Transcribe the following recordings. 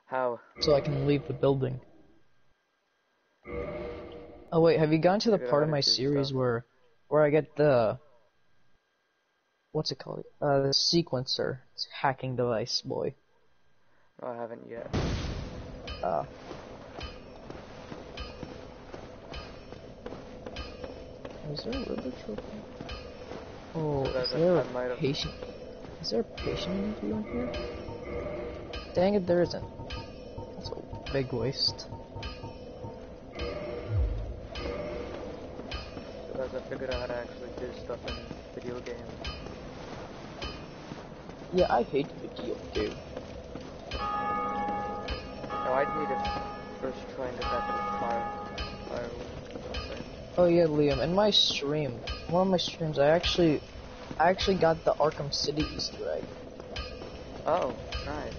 How? so I can leave the building. Oh wait, have you gotten to the Figure out part how of to my do series stuff. where I get the what's it called? The sequencer. It's hacking device, boy. No, I haven't yet. Uh. Is there a river trophy? Oh, So is guys, there I a might have. patient? Is there a patient interview in here? Dang it, there isn't. That's a big waste. So guys, I figured out how to actually do stuff in video games. Yeah, I hate video game. Now I'd need to first try and get that to fire something. Oh yeah, Liam, in my stream, one of my streams, I actually got the Arkham City Easter egg. Oh, nice.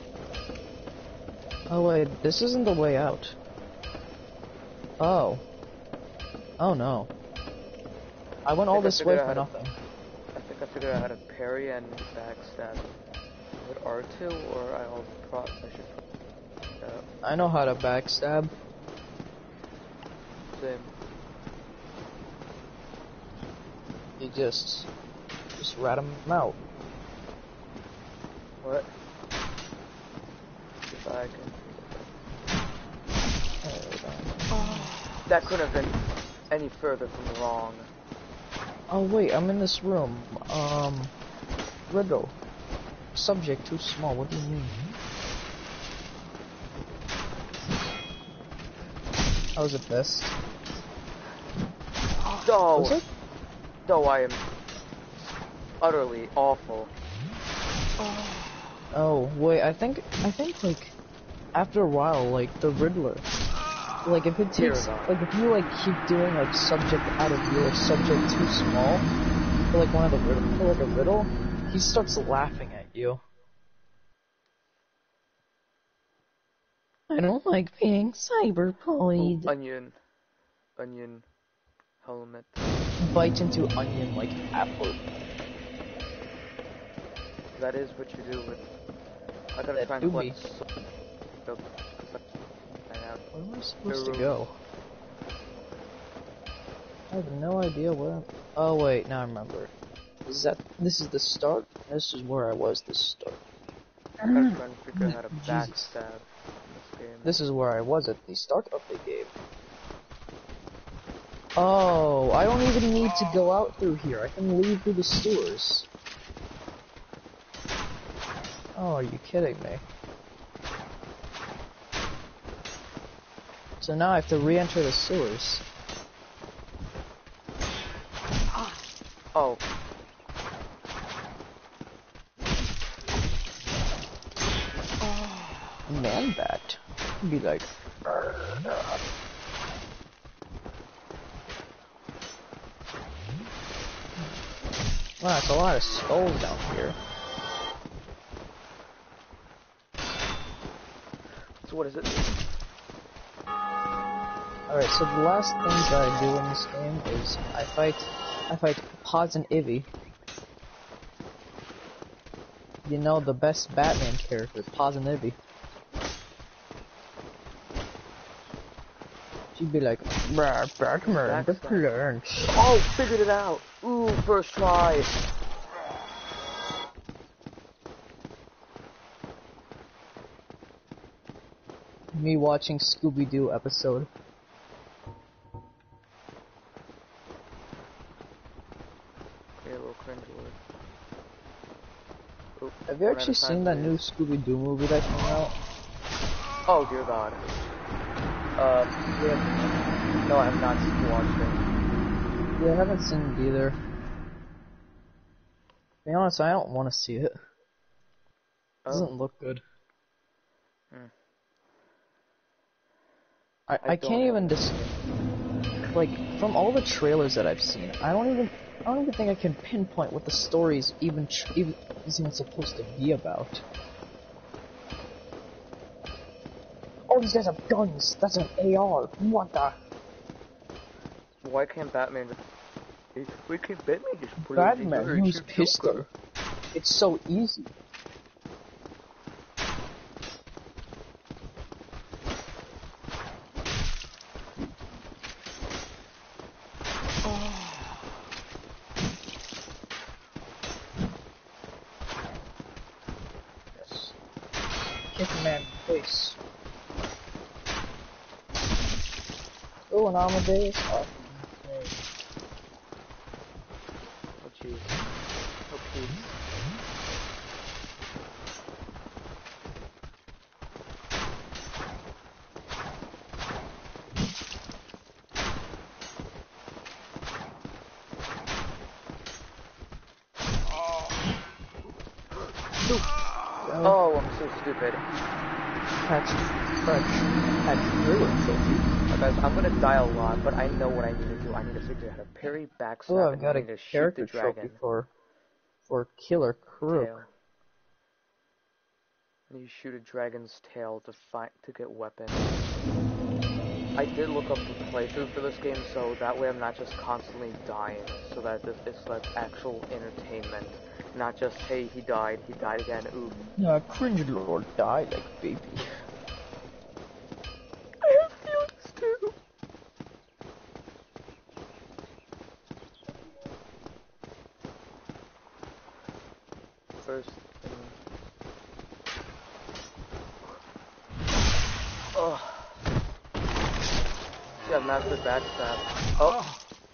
Oh wait, this isn't the way out. Oh. Oh no. I went all this way for nothing. I think I figured out how to parry and backstab. Is it R2 or I should. I know how to backstab. Same. You just rat him out. What? If I can. That couldn't have been any further from wrong. Oh wait, I'm in this room. Riddle. Subject too small, what do you mean? How was it best? Oh! Was it? No, I am utterly awful. Oh, wait, I think like, after a while, like, the Riddler, like, if it takes, like, if you, like, keep doing, like, subject out of view or subject too small, for, like, one of the riddle, for, like, a riddle, he starts laughing at you. I don't like being cyberploid. Onion helmet. Bite into onion like apple. That is what you do with. I gotta That try do and me. collect. Where am I supposed to go? I have no idea where. Oh wait, now I remember. This is the start? This is where I was to start. I gotta try and figure out how to Jesus. backstab in this game. This is where I was at the start of the game. Oh, I don't even need to go out through here. I can leave through the sewers. Oh, are you kidding me? So now I have to re-enter the sewers. Oh. Man-bat. Be like... Wow, that's a lot of skulls down here. So what is it? Alright, so the last things that I do in this game is I fight Paz and Ivy. You know, the best Batman characters, Paz and Ivy. She'd be like, "Bruh, Batman, the plunge." Oh, figured it out! Ooh, first try! Me watching Scooby-Doo episode. Yeah, a little cringe word. Have you actually seen that new Scooby-Doo movie that came out? Oh, dear God. Yeah. No, I have not watched it. Yeah, I haven't seen it either. To be honest, I don't want to see it. It doesn't look good. I can't even like, from all the trailers that I've seen, I don't even think I can pinpoint what the story is even supposed to be about. Oh, these guys have guns. That's an AR. What the? Why can't Batman just... Why can't Batman just pull out the gun Batman and use shoot pistol. Joker? It's so easy. kick a man in the face. Oh, an Amadeus? Oh, okay. Oh jeez. Oh please. Oh, I'm so stupid. That's French. That's really tricky. Guys, I'm gonna die a lot, but I know what I need to do. I need to figure out how to parry, Oh, backstab, I've and got I a need to shoot the character dragon. trophy for Killer Crook. Tail. And you shoot a dragon's tail to get weapons. I did look up the playthrough for this game, so that way I'm not just constantly dying, so that it's like actual entertainment. Not just, hey, he died again, ooh. Yeah, Cringe Lord died like baby. I have feelings too. First thing. Ugh. See, I've mastered backstab. Oh.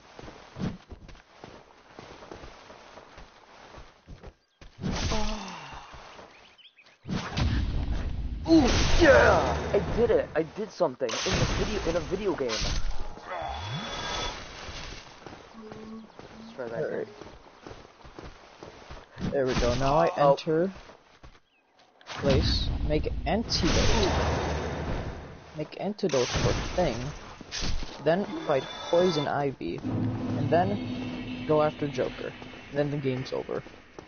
Ooh, yeah! I did it. I did something in a video game. Let's try that again. There we go. Now I enter place, make antidote. Make antidote for thing. Then fight Poison Ivy. And then go after Joker. Then the game's over.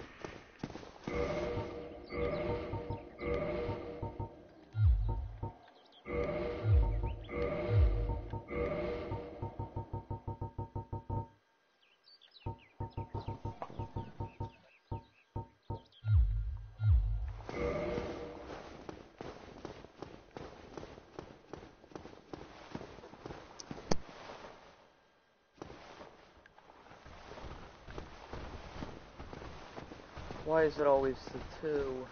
Why is it always the 2?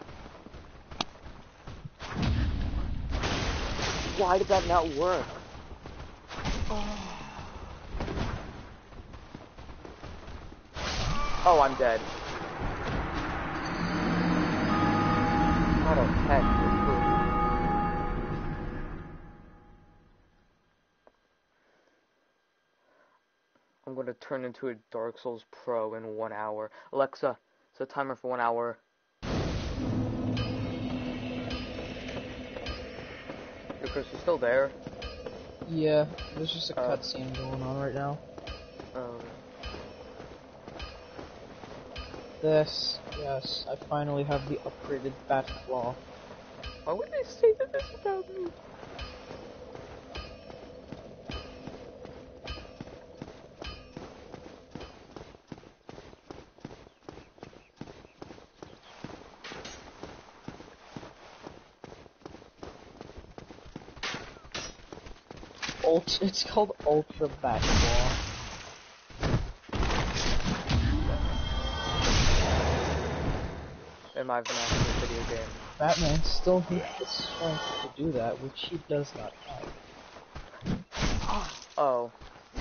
Why did that not work? Oh, I'm dead. How the heck? I'm gonna turn into a Dark Souls pro in 1 hour. Alexa, set a timer for 1 hour. Hey Chris, you still there? Yeah, there's just a cutscene going on right now. Yes, I finally have the upgraded Bat Claw. Why would they say this about me? It's called Ultra Bat Claw. In my video game. Batman still needs the strength to do that, which he does not have. Oh.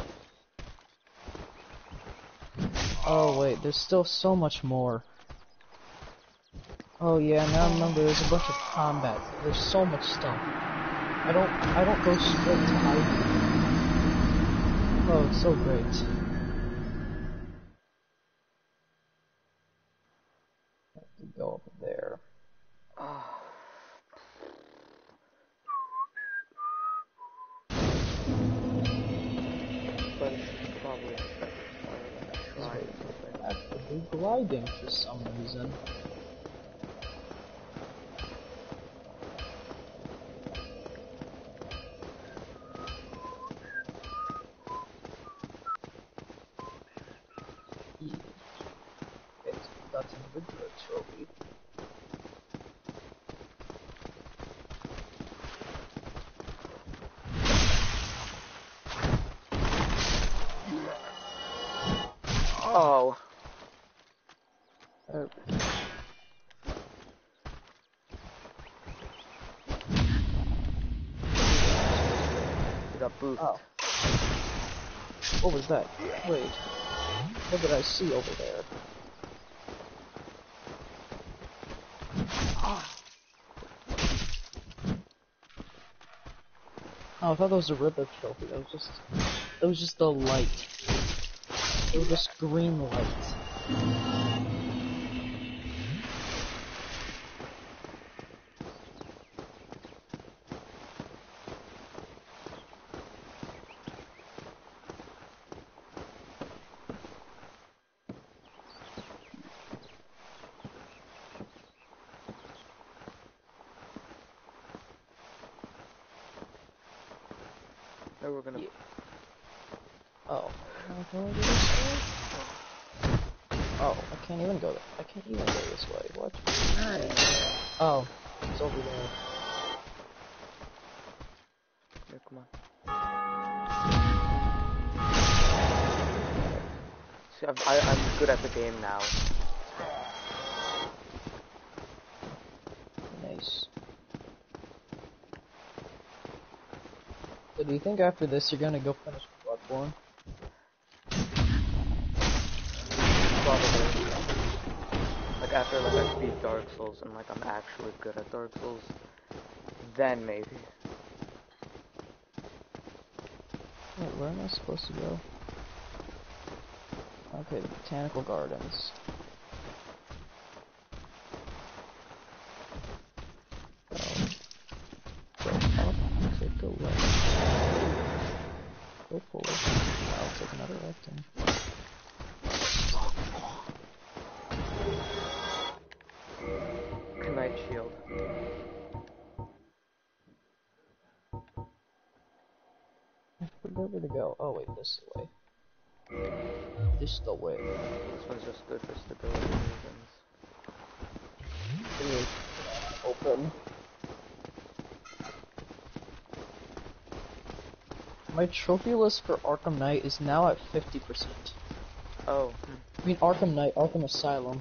Oh wait, there's still so much more. Oh yeah, now I remember there's a bunch of combat. There's so much stuff. I don't go straight to Ivy. Oh, it's so great. Have to go over there. But probably try something. I have to do gliding for some reason. That's a Riddler trophy. Oh. You got boofed. Oh. What was that? Wait. What did I see over there? Oh, I thought that was a Riddler trophy. That was just the light. It was just green light. Now we're gonna. Yeah. Oh. Can I go this way? Oh, I can't even go there. I can't even go this way. What? Oh, it's over there. Here, come on. See, I'm good at the game now. Nice. So do you think after this you're gonna go finish Bloodborne? Probably. Like after like I beat Dark Souls and like I'm actually good at Dark Souls, then maybe. Wait, where am I supposed to go? Okay, the Botanical Gardens. Go up, take a left. Go forward. I'll take another left and... Knight Shield. I forgot where to go. Oh wait, this way. This the way. This one's just good for stability reasons. Open. My trophy list for Arkham Knight is now at 50%. Oh. I mean Arkham Knight, Arkham Asylum.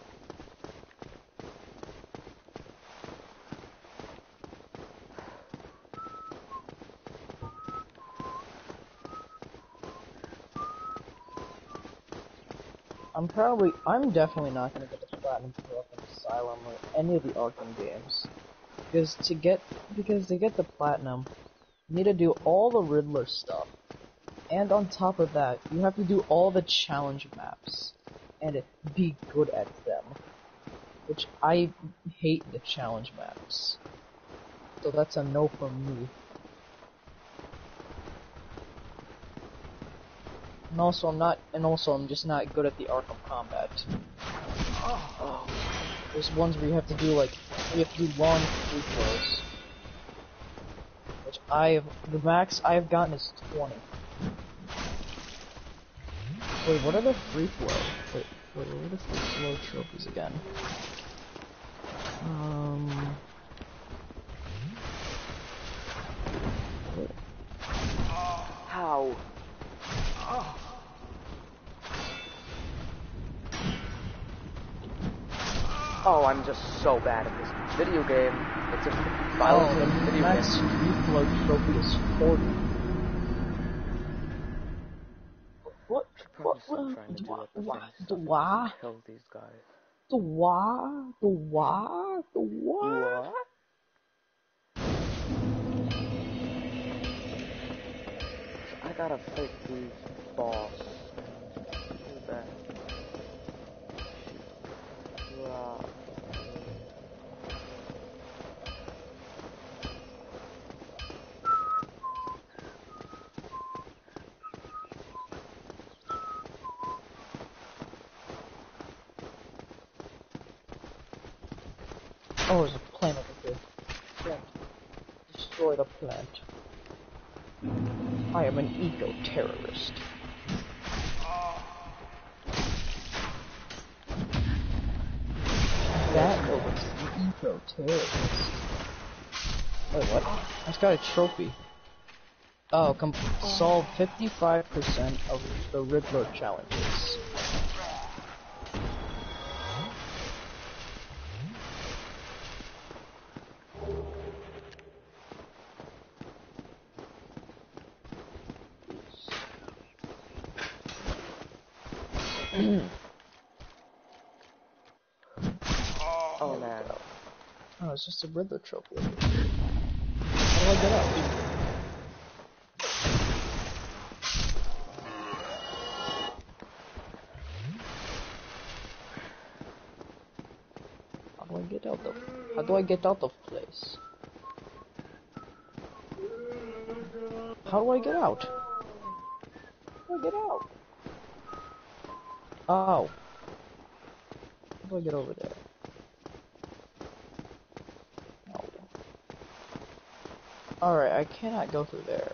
I'm definitely not gonna get the platinum for Arkham Asylum or any of the Arkham games. Because to get the platinum, you need to do all the Riddler stuff. And on top of that, you have to do all the challenge maps. And be good at them. Which I hate the challenge maps. So that's a no from me. And also I'm just not good at the Arkham combat. Oh. There's ones where you have to do long free throws. Which the max I've gotten is 20. Wait, what are the free flow? Wait, what are the free flow trophies again? What? How? Oh, I'm just so bad at this video game. It's a violent video game. Max free flow trophy is 40. What? Probably still trying to do like the thing stuff and just kill these guys. The what? What? So I gotta fight these boss. Who's that? Wow. Oh, there's a plant over here. Plant. Destroy the plant. I am an eco-terrorist. That was an eco-terrorist. Wait, what? I just got a trophy. Oh, solve 55% of the Riddler challenges. Oh man. Oh, it's just a Riddler trophy. How do I get out? How do I get out of? How do I get out of place? How do I get out? How do I get out? Oh. How do I get over there? No. Alright, I cannot go through there.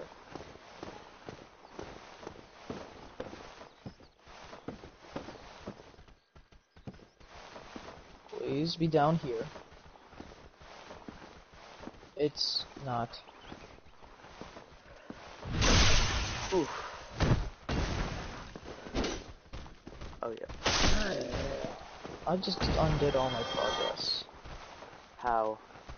Please be down here. It's not. Oof. Oh yeah. I just undid all my progress. How?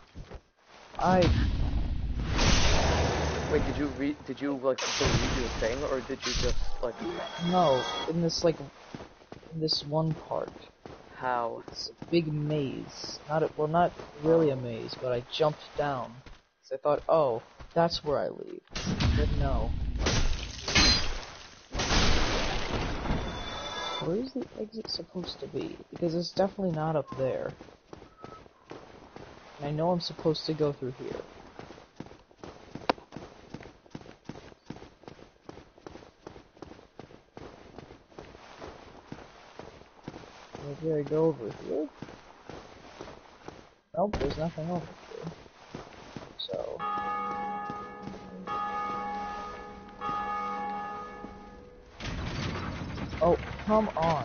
Wait, did you like delete your thing, or did you just like? No, in this one part. How? It's a big maze. Not really a maze, but I jumped down. So I thought, oh, that's where I leave. But no. Where is the exit supposed to be? Because it's definitely not up there. And I know I'm supposed to go through here. Maybe I go over here? Nope, there's nothing over here. So... Oh, come on.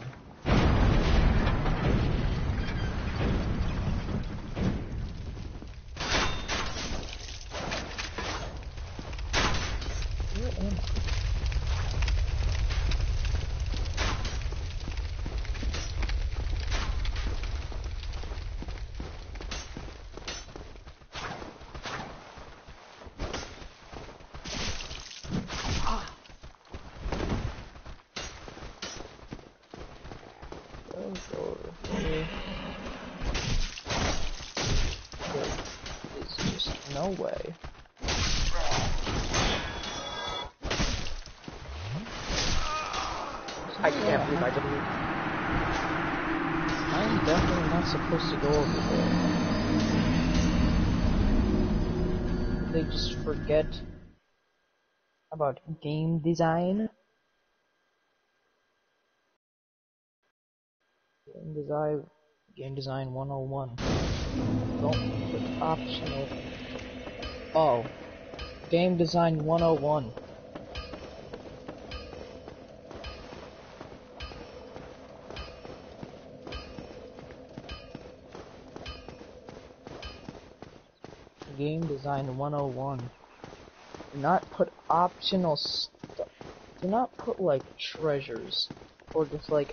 Where am I? No way. I can't believe I didn't. I'm definitely not supposed to go over there. They just forget about game design. Game design 101. Don't put optional. Oh. Game design 101. Game design 101. Do not put optional stuff. Do not put like treasures or just like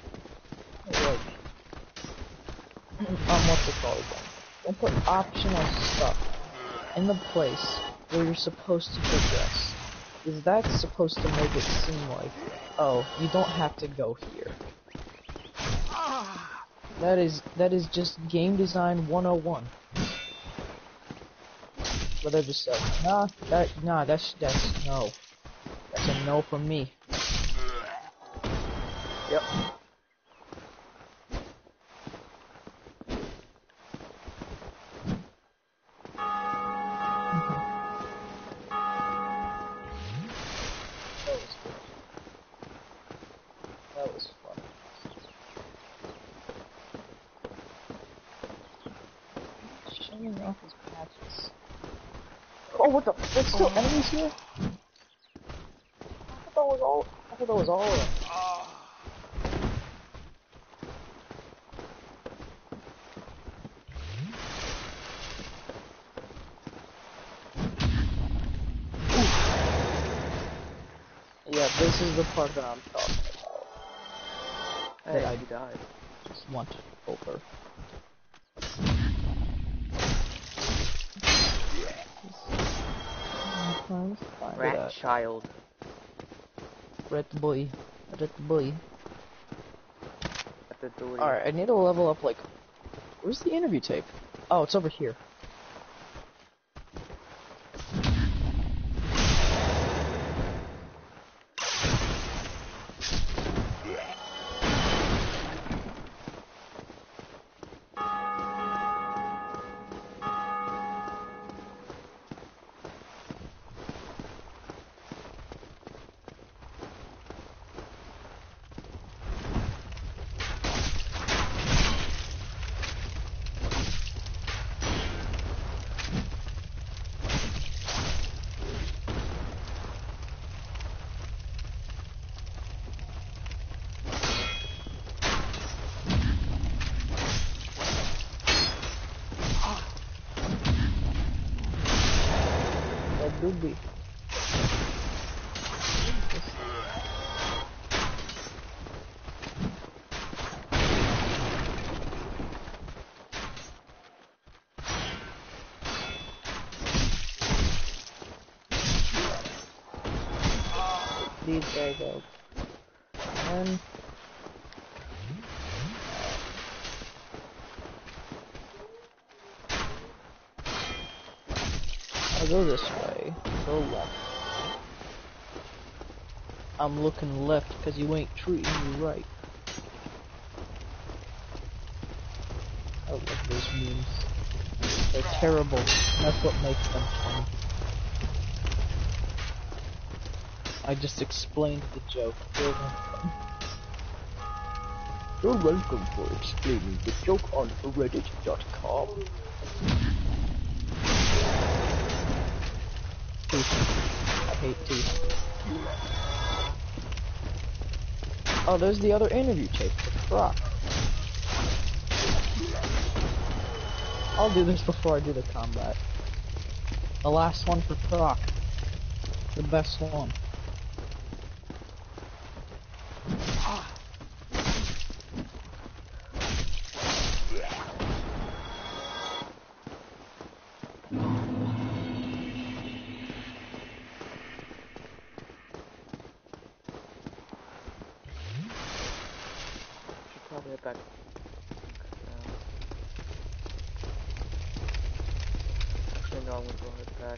what's it called again? Don't put optional stuff in the place where you're supposed to progress. Because that's supposed to make it seem like, oh, you don't have to go here. That is just game design 101. But they're just like, that's no. That's a no from me. Yep. That was fun. Showing off his patches. Oh, what the? There's still enemies here? I thought that was all of them. Yeah, this is the part that I'm talking about. Hey, That I he died. just want over. Rat child. Red boy. Red boy. to do it. Alright, I need to level up, like... Where's the interview tape? Oh, it's over here. Doobie. These guys out. And I'll go this way. Go left. I'm looking left because you ain't treating me right. I love those memes. They're terrible. That's what makes them funny. I just explained the joke. You're welcome for explaining the joke on reddit.com. I hate teeth. Oh, there's the other interview tape for Croc. I'll do this before I do the combat. The last one for Croc. The best one. Probably head back. Actually, no, I'm gonna go head back.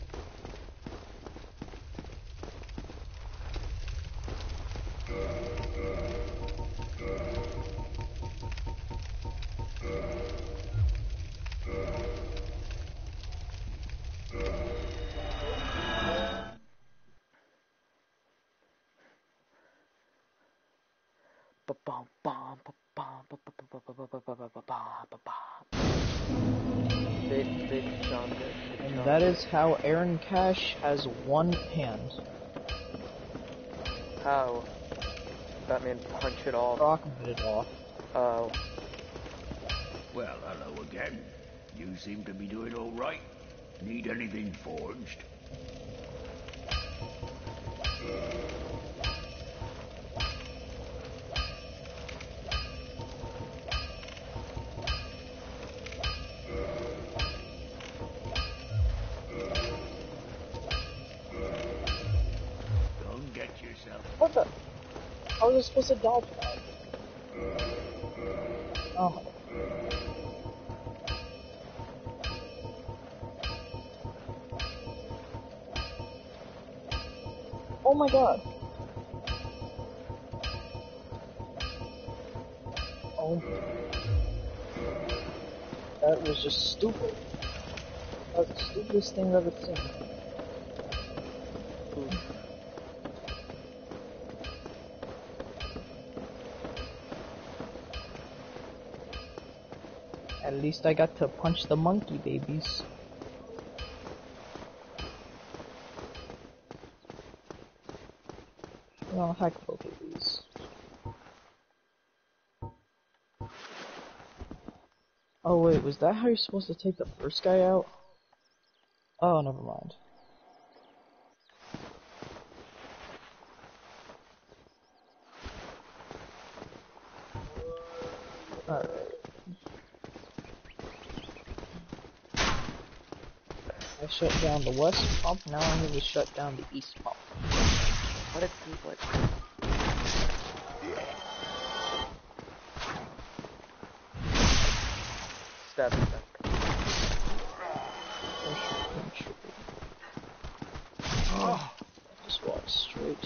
Big chunk. And that is how Aaron Cash has one hand. How? Batman punch it off. Croc bit it off. Oh. Well, hello again. You seem to be doing all right. Need anything forged? Don't get yourself. What the? How was I supposed to dodge that? Oh. Oh my god. Oh. That was just stupid. That was the stupidest thing I've ever seen. At least I got to punch the monkey babies. I'll hack both of these. Oh wait, was that how you're supposed to take the first guy out? Oh, never mind. Alright. I shut down the west pump, now I need to shut down the east pump. What a keep like. stab me back. Oh, just walk straight.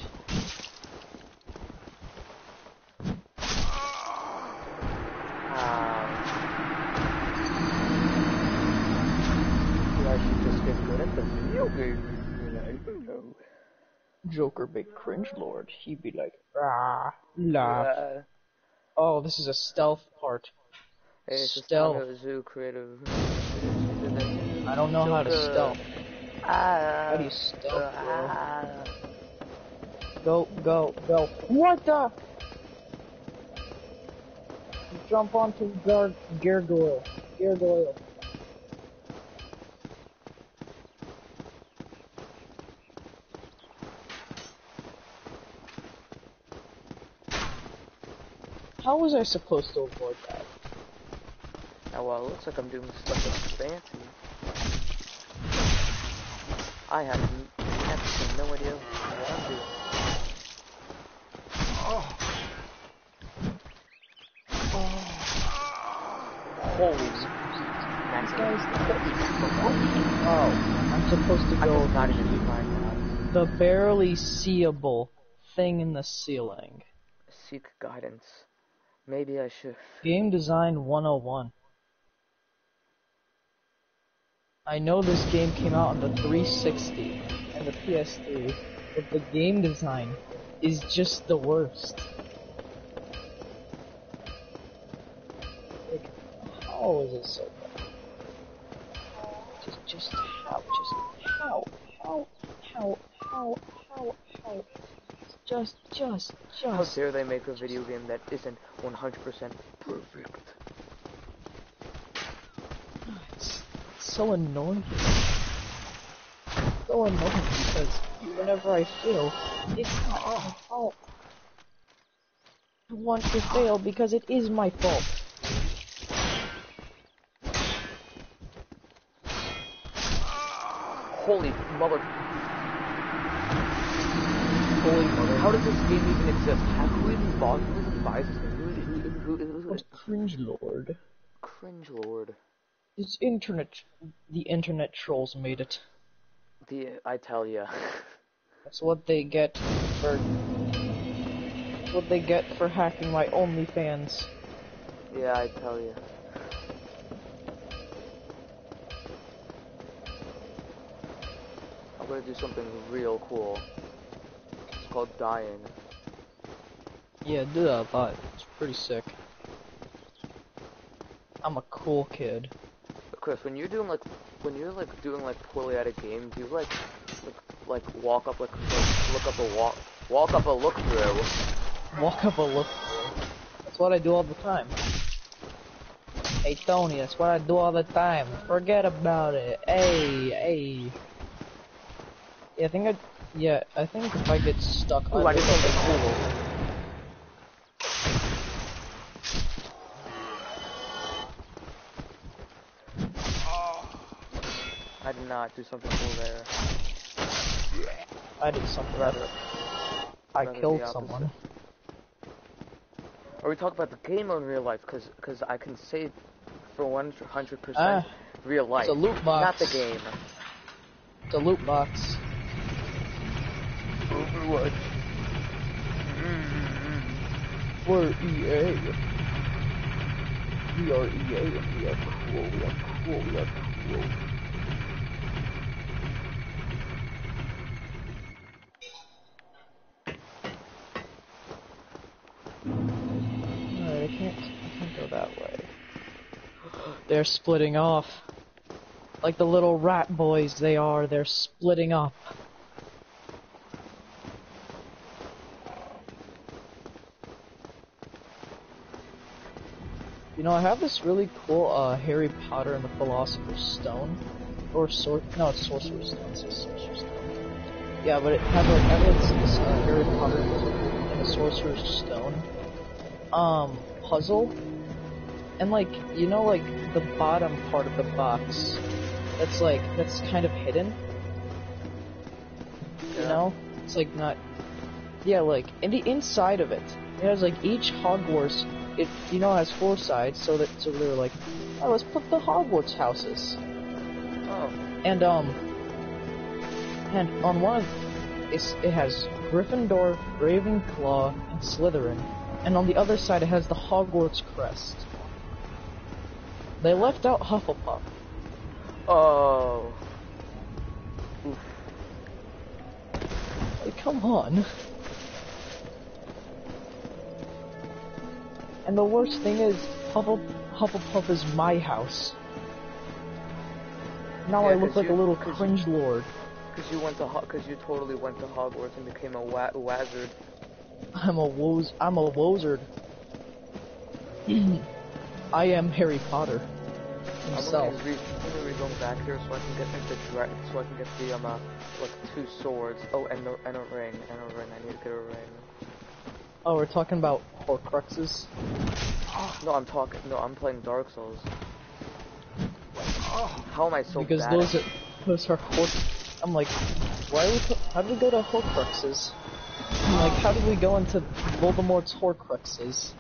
I should just get good at the video game. I don't know. Joker big cringe lord. He'd be like, ah, laugh. Oh, this is a stealth part. Hey, it's Stealth. Zoo creative. I don't know how to stealth. How do you stealth, bro? Go. What the? Jump onto Gargoyle. How was I supposed to avoid that? Oh, well, it looks like I'm doing stuff that's fancy. I have no idea what I'm doing. Holy These guys. Oh, I'm supposed to go not even find that. the barely seeable thing in the ceiling. Seek guidance. Maybe I should. Game Design 101. I know this game came out on the 360 and the PS3, but the game design is just the worst. Like, how is it so bad? Just how? Just. How dare they make a video game that isn't 100% perfect? It's so annoying. So annoying because whenever I fail, it's not my fault. I want to fail because it is my fault. Holy mother. How does this game even exist? Who even buys this game? Who Cringe Lord. Cringe Lord. It's the internet trolls made it. I tell ya. That's what they get for hacking my OnlyFans. Yeah, I tell ya. I'm gonna do something real cool. It's called dying. Yeah, do that, but it's pretty sick. I'm a cool kid. Chris, when you're doing poorly at a game, do you walk up look up a look through? Walk up a look through. That's what I do all the time. Hey Tony, that's what I do all the time. Forget about it. Hey. Yeah, I think if I get stuck, Ooh, I did something cool. I did not do something cool there. I did something better. I killed someone. Are we talking about the game or in real life? Cause I can say for 100% real life. It's a loot box. Not the game. It's a loot box. Overwatch. We're EA. We are EA and we are cool. Alright, I can't go that way. They're splitting off. Like the little rat boys they're splitting up. You know, I have this really cool Harry Potter and the Philosopher's Stone, or it's Sorcerer's Stone. It's Sorcerer's Stone. Yeah, but it has this Harry Potter and the Sorcerer's Stone puzzle, and you know, the bottom part of the box, that's kind of hidden. You know, it's not. Yeah, in the inside of it, it has each Hogwarts it has 4 sides, so they were like, oh, let's put the Hogwarts houses. Oh. And on one it has Gryffindor, Ravenclaw, and Slytherin, and on the other side it has the Hogwarts crest. They left out Hufflepuff. Oh. Oof. Like, come on. And the worst thing is, Hufflepuff is my house. Now Yeah, I look like a little cringe lord. Because you totally went to Hogwarts and became a wizard. I'm a wozard. I am Harry Potter himself. I'm gonna be going back here so I can get the like 2 swords. Oh, and a ring. I need to get a ring. Oh, we're talking about Horcruxes? No, I'm playing Dark Souls. How am I so because bad? those are I'm like, how did we go to Horcruxes? I'm like, how did we go into Voldemort's Horcruxes?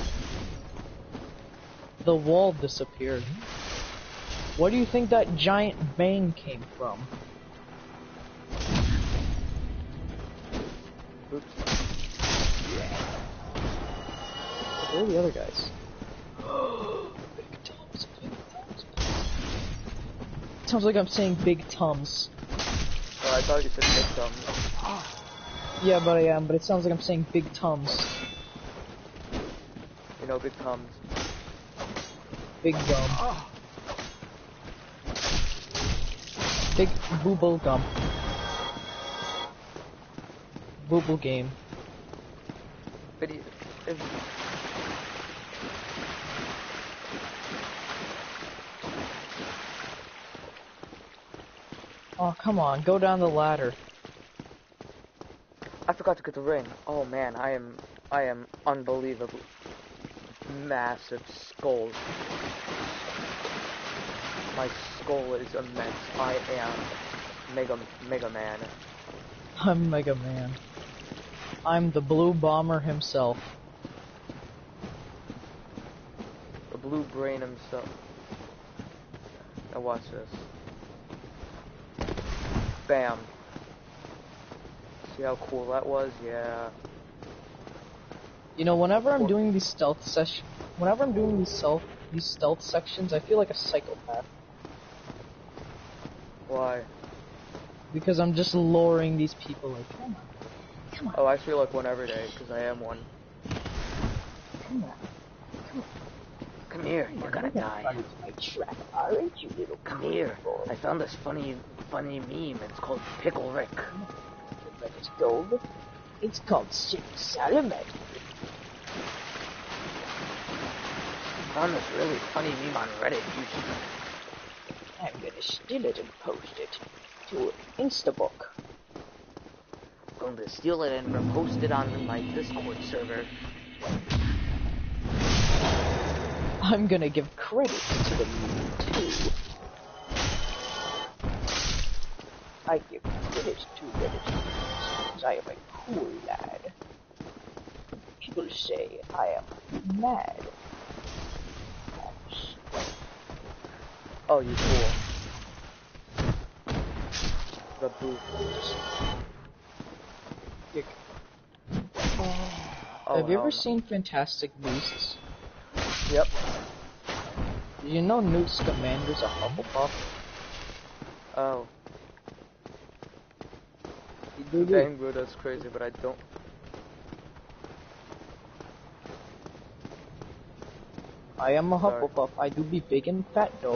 The wall disappeared. Where do you think that giant bang came from? Oops. Where are the other guys? Sounds like I'm saying Big Tums. Oh, I thought you said Big Tums. Yeah, but I am, but it sounds like I'm saying Big Tums. You know, Big Tums. Big Gum. Big Booble Gum. Booble Game. Oh, come on, go down the ladder. I forgot to get the ring. Oh man, I am unbelievably massive skull. My skull is immense. I am Mega Man. I'm Mega Man. I'm the Blue Bomber himself. The blue brain himself. Now watch this. Bam. See how cool that was? Yeah. You know, whenever I'm doing these stealth sections, I feel like a psychopath. Why? Because I'm just luring these people like, come on. Oh, I feel like one every day, because I am one. Come on. Come here, you're gonna die. My trap, aren't you, little Come here. I found this funny meme. It's called Pickle Rick. It's gold. It's called Silk Salamander. I found this really funny meme on Reddit. I'm gonna steal it and post it to Instabook. I'm going to steal it and repost it on my Discord server. I'm gonna give credit to the meme too. I give credit to Reddit because I am a cool lad. People say I am mad. Oh, you cool. The booth. Oh, have you ever seen Fantastic Beasts? Yep. You know Newt Scamander's a Hufflepuff? Oh. Dang, bro, that's crazy, but I don't. I am a Hufflepuff. I do be big and fat though.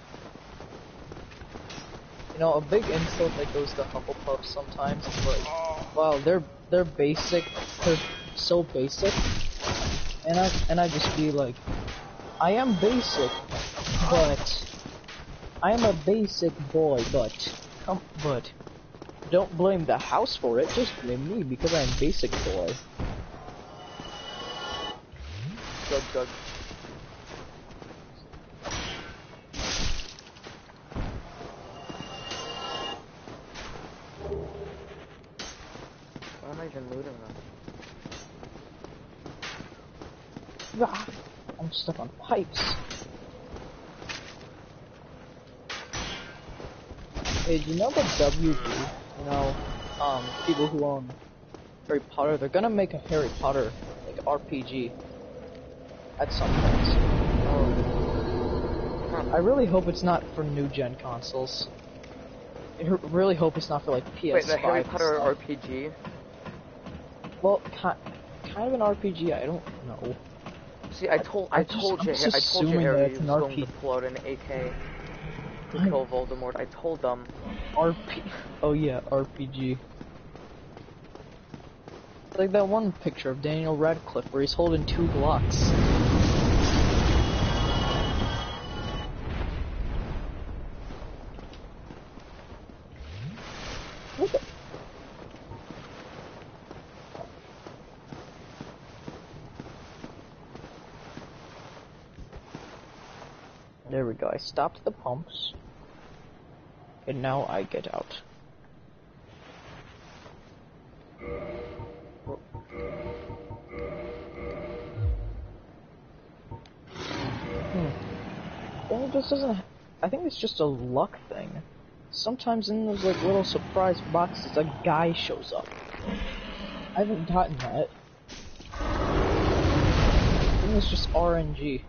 You know, a big insult that goes to Hufflepuff sometimes is like, wow, they're basic. They're so basic. And I just be like, I am basic, but I am a basic boy, but don't blame the house for it, just blame me because I'm basic boy. Jug. Why am I even looting them? Ah, I'm stuck on pipes. Hey, do you know the WB? You know, people who own Harry Potter, they're gonna make a Harry Potter, like, RPG at some point. I really hope it's not for new-gen consoles. I really hope it's not for, like, PS5. Wait, the Harry Potter RPG? Well, kind of an RPG, I don't know. See, I told you, Harry was going to pull out an AK to kill Voldemort. I told them. Oh yeah, RPG. Like that one picture of Daniel Radcliffe where he's holding 2 Glocks. What the? There we go, I stopped the pumps. And now I get out. Well, it just doesn't. I think it's just a luck thing. Sometimes in those like little surprise boxes, a guy shows up. I haven't gotten that. I think it's just RNG.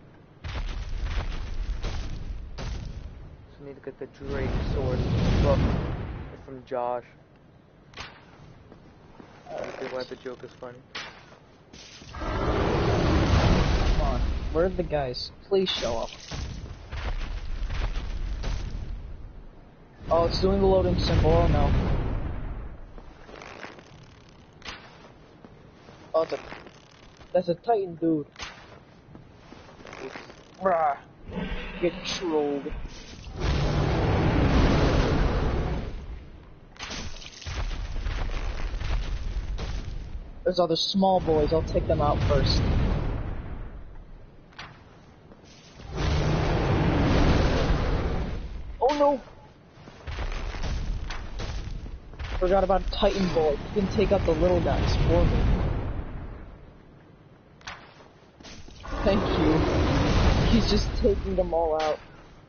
Just need to get the Drake sword book from Josh. That's why the joke is funny. Come on, where are the guys? Please show up. Oh, it's doing the loading symbol. Oh no. Oh, that's a Titan dude. Brah. Get trolled. There's other small boys. I'll take them out first. Oh no! Forgot about Titan Boy. He can take out the little guys for me. Thank you. He's just taking them all out.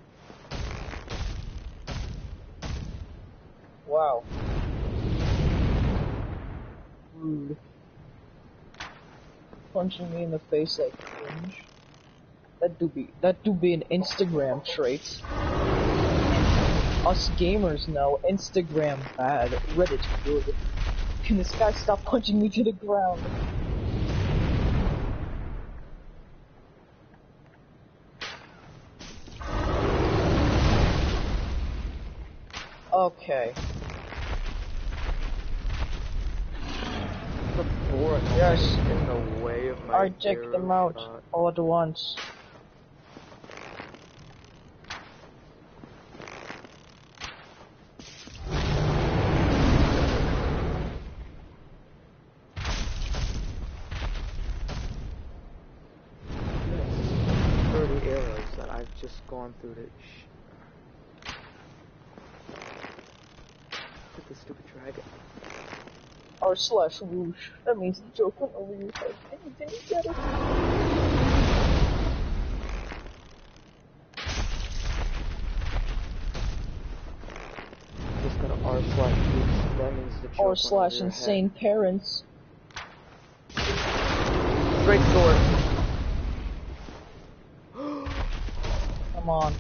Wow. Rude. Punching me in the face like cringe. That do be an Instagram trait. Us gamers know Instagram bad, Reddit good. Can this guy stop punching me to the ground? Okay. Yes. In the way of my Alright, check them out all at once. Just gone through the Look at the stupid dragon. R/whoosh. That means the joke went over your head. Did you get it? Just got an R/whoosh. That means the joke R/insane parents. Great sword. Come on.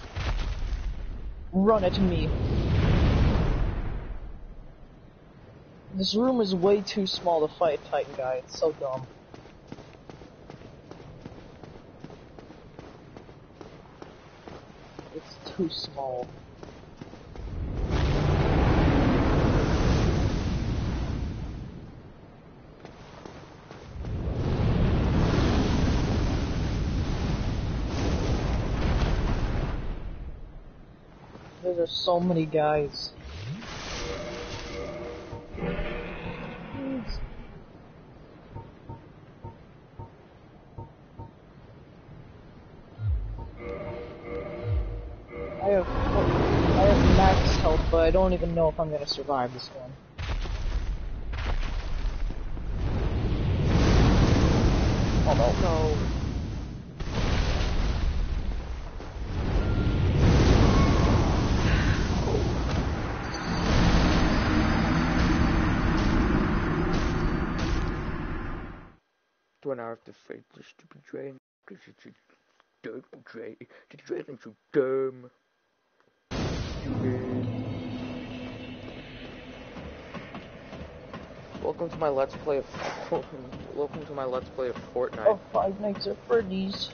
Run at me. This room is way too small to fight a Titan guy. It's so dumb. It's too small. There's so many guys. I have max health, but I don't even know if I'm gonna survive this one. Oh no. No. Do an hour have to fight the stupid dragon? Because it's a dumb dragon. The dragon's so dumb. Stupid. Welcome to my Let's Play of Welcome to my Let's Play of Fortnite. Oh, Five Nights at Freddy's.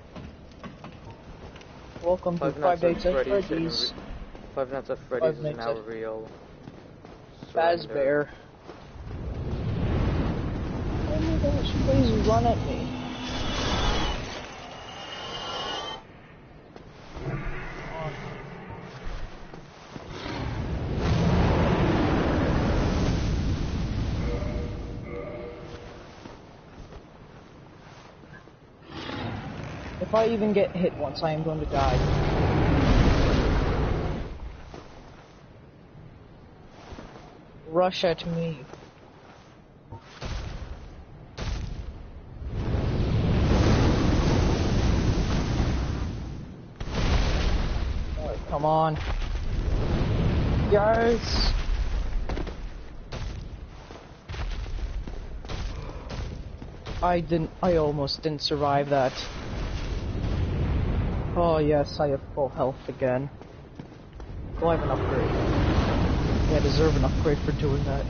Welcome to Five Nights at Freddy's. Five Nights at Freddy's is now real. Fazbear. Oh my gosh, please run at me. If I even get hit once, I am going to die. Rush at me. Oh, come on. Yes! I almost didn't survive that. Oh yes, I have full health again. Well, I have an upgrade. Yeah, I deserve an upgrade for doing that.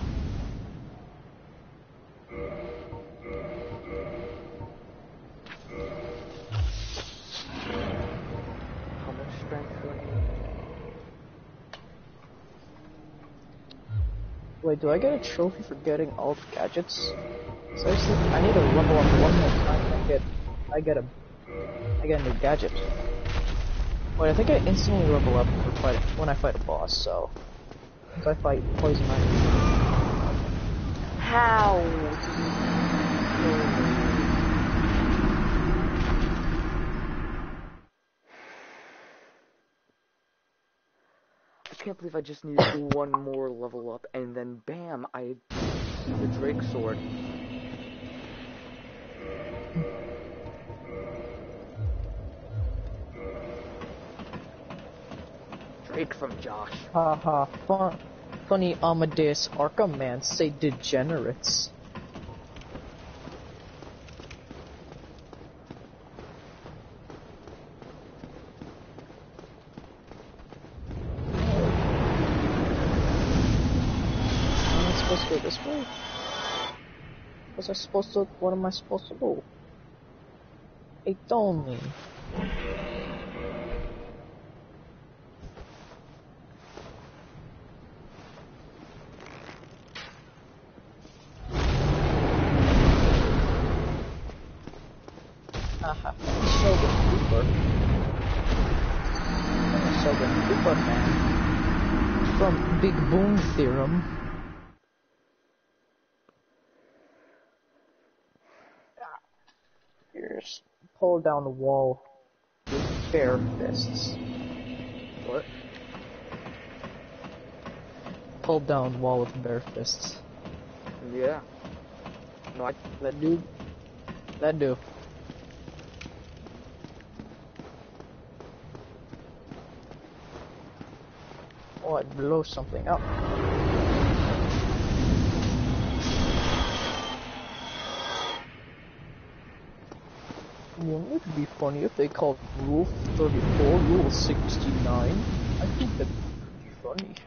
How much strength do I need? Wait, do I get a trophy for getting all the gadgets? Seriously, I need to level up one more time and I get a new gadget. Wait, I think I instantly level up when I fight a boss, so... If I fight Poison Ivy. How? I can't believe I just needed one more level up, and then bam, I see the Drake sword. Drake from Josh. Haha, funny Amadeus Arkham man say degenerates. Am I supposed to go this way? What am I supposed to do? It told me. Haha, Shogun Cooper. Shogun Cooper man. From Big Boom Theorem. Just pull down the wall with bare fists. What? Pull down the wall with bare fists. Yeah. No, That do. Oh, I'd blow something up. Wouldn't it be funny if they called Rule 34 Rule 69? I think that'd be funny.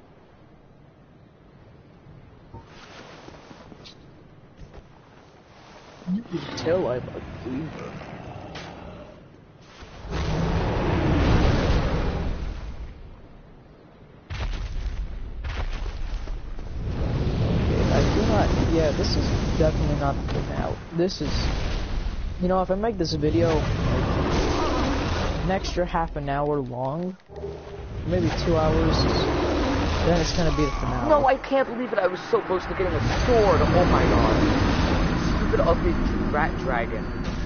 You can tell I'm a gamer. Yeah, this is definitely not the finale. This is, you know, if I make this video like an extra half an hour long, maybe 2 hours, then it's gonna be the finale. No, I can't believe it. I was so close to getting a sword. Oh my god. Stupid ugly rat dragon.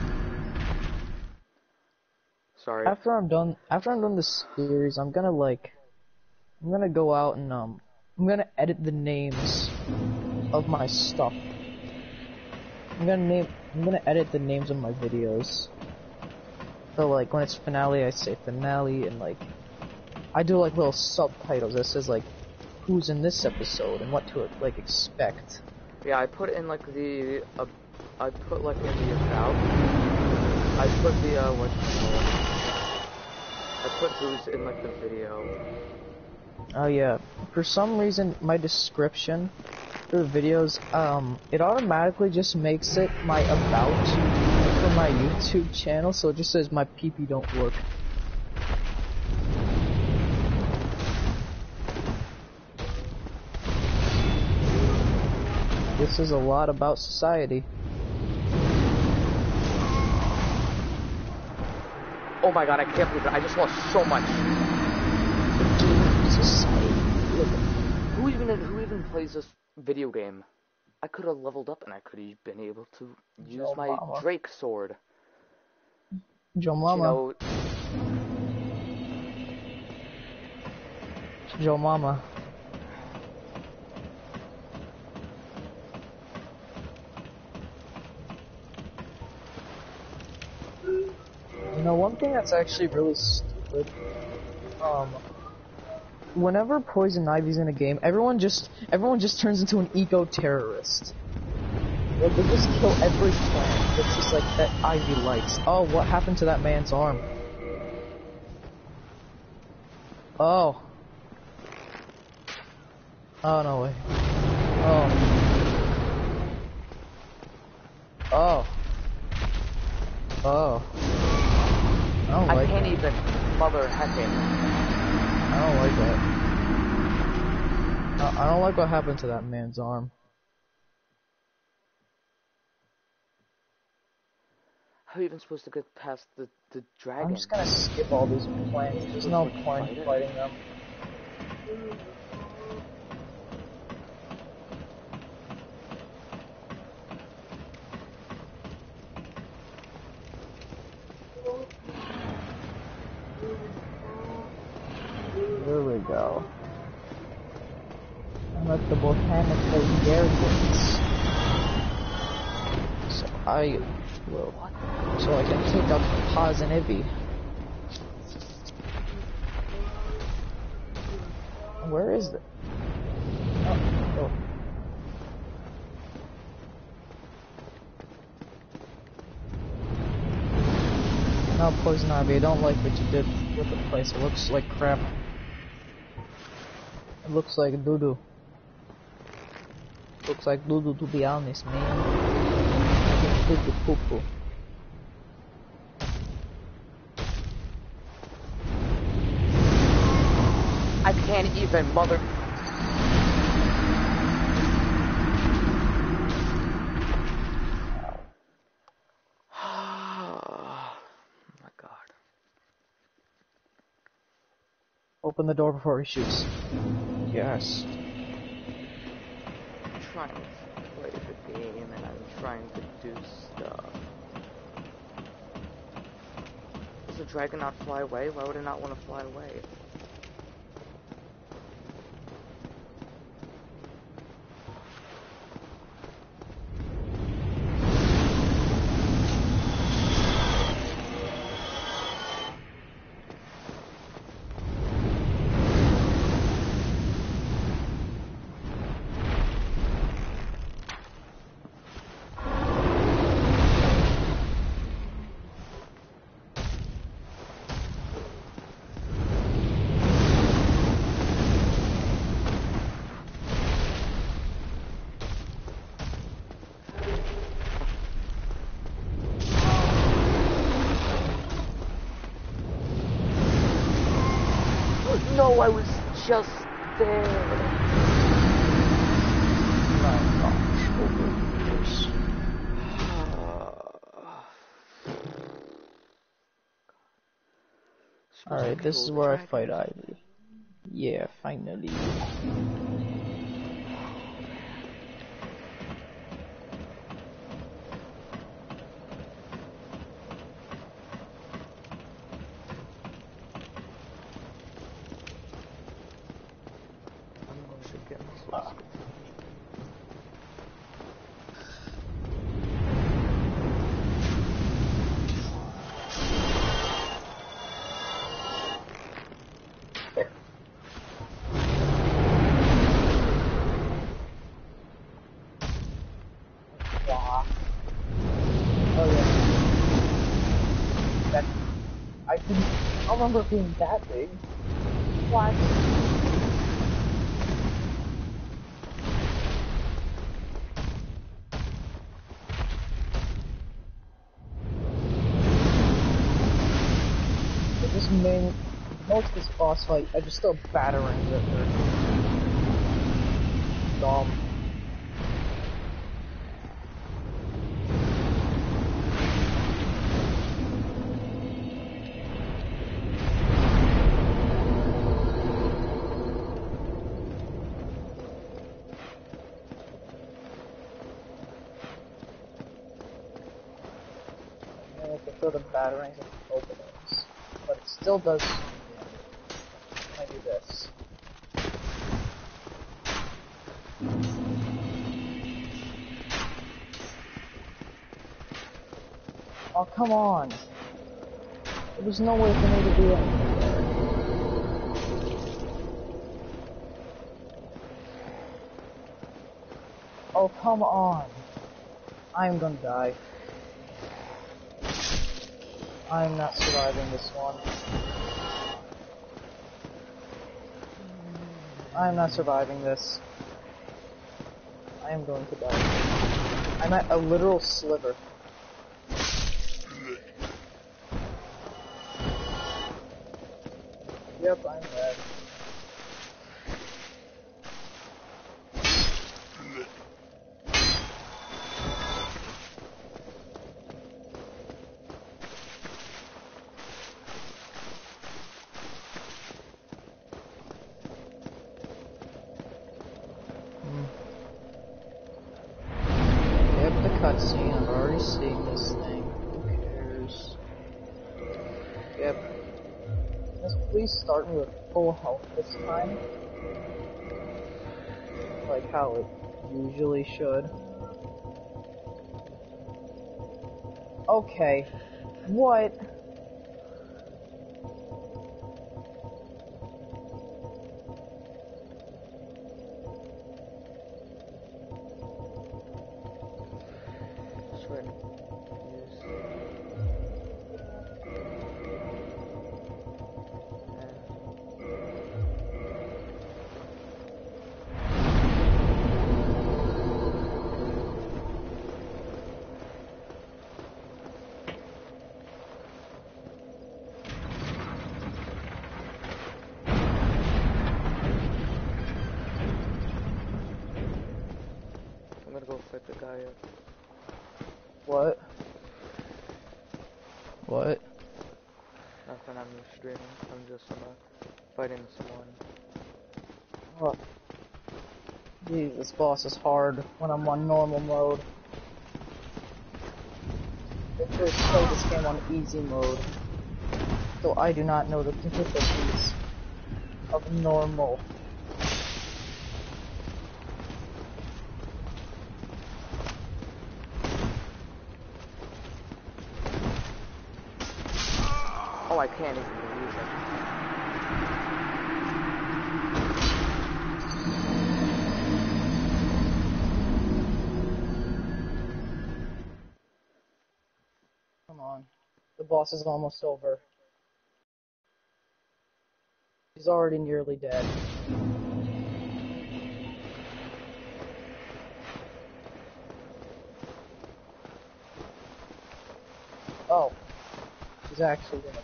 Sorry. After I'm done this series, I'm gonna go out and I'm gonna edit the names of my stuff. I'm gonna I'm gonna edit the names of my videos. So like when it's finale, I say finale, and like I do like little subtitles that says like who's in this episode and what to like expect. Yeah, I put in like the I put like in the about. I put the I put who's in like the video. Oh yeah, for some reason my description for the videos, it automatically just makes it my about for my YouTube channel, so it just says my PP don't work. This is a lot about society. Oh my god, I can't believe it. I just lost so much. Society. Who even plays this video game? I could have leveled up and I could have been able to use Joe my Mama. Drake sword. Joe You Mama. know, Joe Mama. You know, one thing that's actually really stupid, whenever Poison Ivy's in a game, everyone just turns into an eco-terrorist. Like, they just kill every plant that's just like, that Ivy likes. Oh, what happened to that man's arm? Oh. Oh, no way. Oh. Oh. Oh. I can't even mother hecking. I don't like that. I don't like what happened to that man's arm. How are you even supposed to get past the dragon? I'm just gonna skip all these plants. There's no point in fighting them. There we go. I'm at the botanical gardens. So I will. So I can take up Poison Ivy. Where is it? Oh. No, Poison Ivy, I don't like what you did with the place. It looks like crap. It looks like doo-doo. Looks like doo-doo, to be honest, man. Doo-doo poo-poo. I can't even mother. Oh my god. Open the door before he shoots. Yes. I'm trying to play the game and I'm trying to do stuff. Does the dragon not fly away? Why would it not want to fly away? No, I was just there. My gosh, open this. Alright, this is where I fight Ivy. Yeah, finally. remember it being that big. What? This main, most of this boss fight, I just throw batarangs at her. Dumb. I have to throw the batarangs at the openings, but it still does some damage. I do this. Oh, come on. There was no way for me to do anything there. Oh, come on. I'm gonna die. I'm not surviving this one. I'm not surviving this. I am going to die. I'm at a literal sliver. Yep, I'm dead. Yep, the cutscene. I've already seen this thing. Who cares? Yep. Just please start me with full health this time. Like how it usually should. Okay. What? Swear. I'm gonna go fight the guy up. What? What? Nothing, I'm just streaming. I'm just fighting someone. Oh. Jeez, this boss is hard when I'm on normal mode. I first played this game on easy mode, so I do not know the difficulties of normal. Oh, I can't even believe it. Come on. The boss is almost over. He's already nearly dead. Oh. He's actually gonna...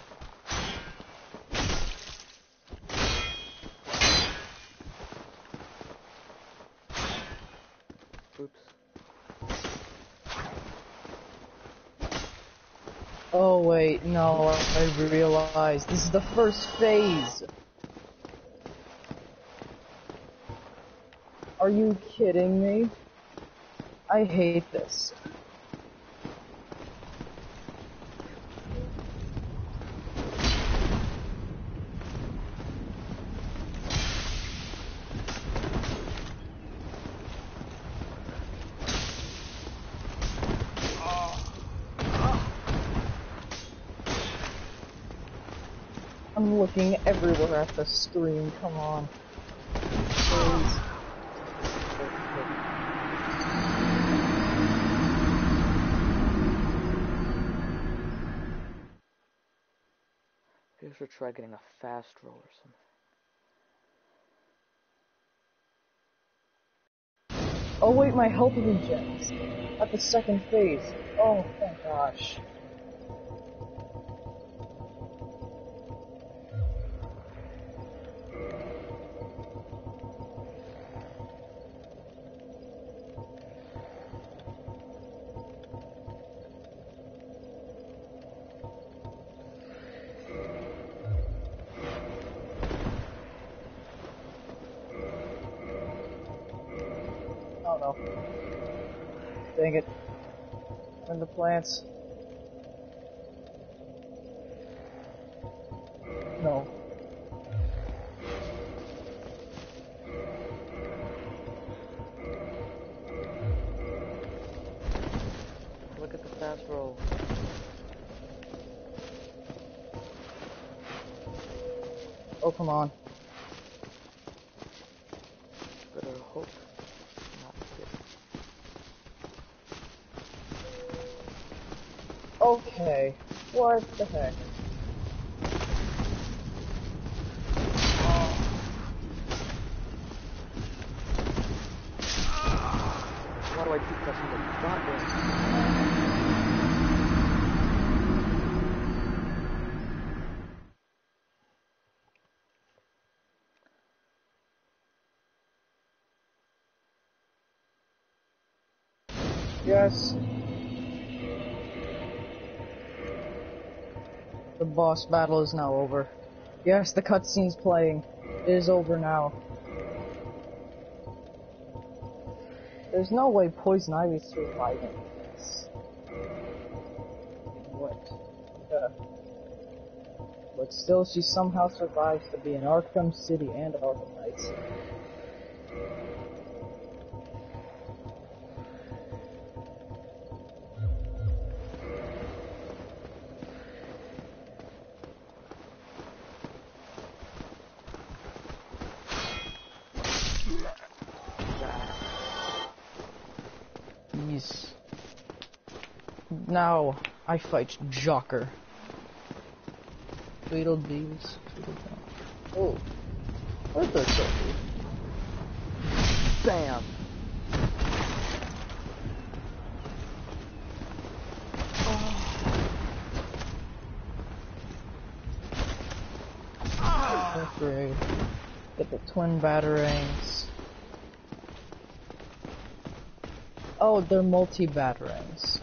Oops. Oh wait, no, I realized this is the first phase! Are you kidding me? I hate this. I'm looking everywhere at the screen, come on. Please. You should try getting a fast roll or something. Oh wait, my health regens at the second phase. Oh, thank gosh. Oh no. Dang it. I'm in the plants. No. Look at the fast roll. Oh, come on. Better hope not to. Okay. What the heck? Why do I keep pressing the button? Yes. The boss battle is now over. Yes, the cutscene's playing. It is over now. There's no way Poison Ivy's surviving this. What? But still, she somehow survives to be in Arkham City and Arkham Knights. Yes. Now, I fight Joker. Tweedledees. Oh. Where's the trophy? Bam! Upgrade. Get the twin batarangs. Oh, they're multi-batarangs.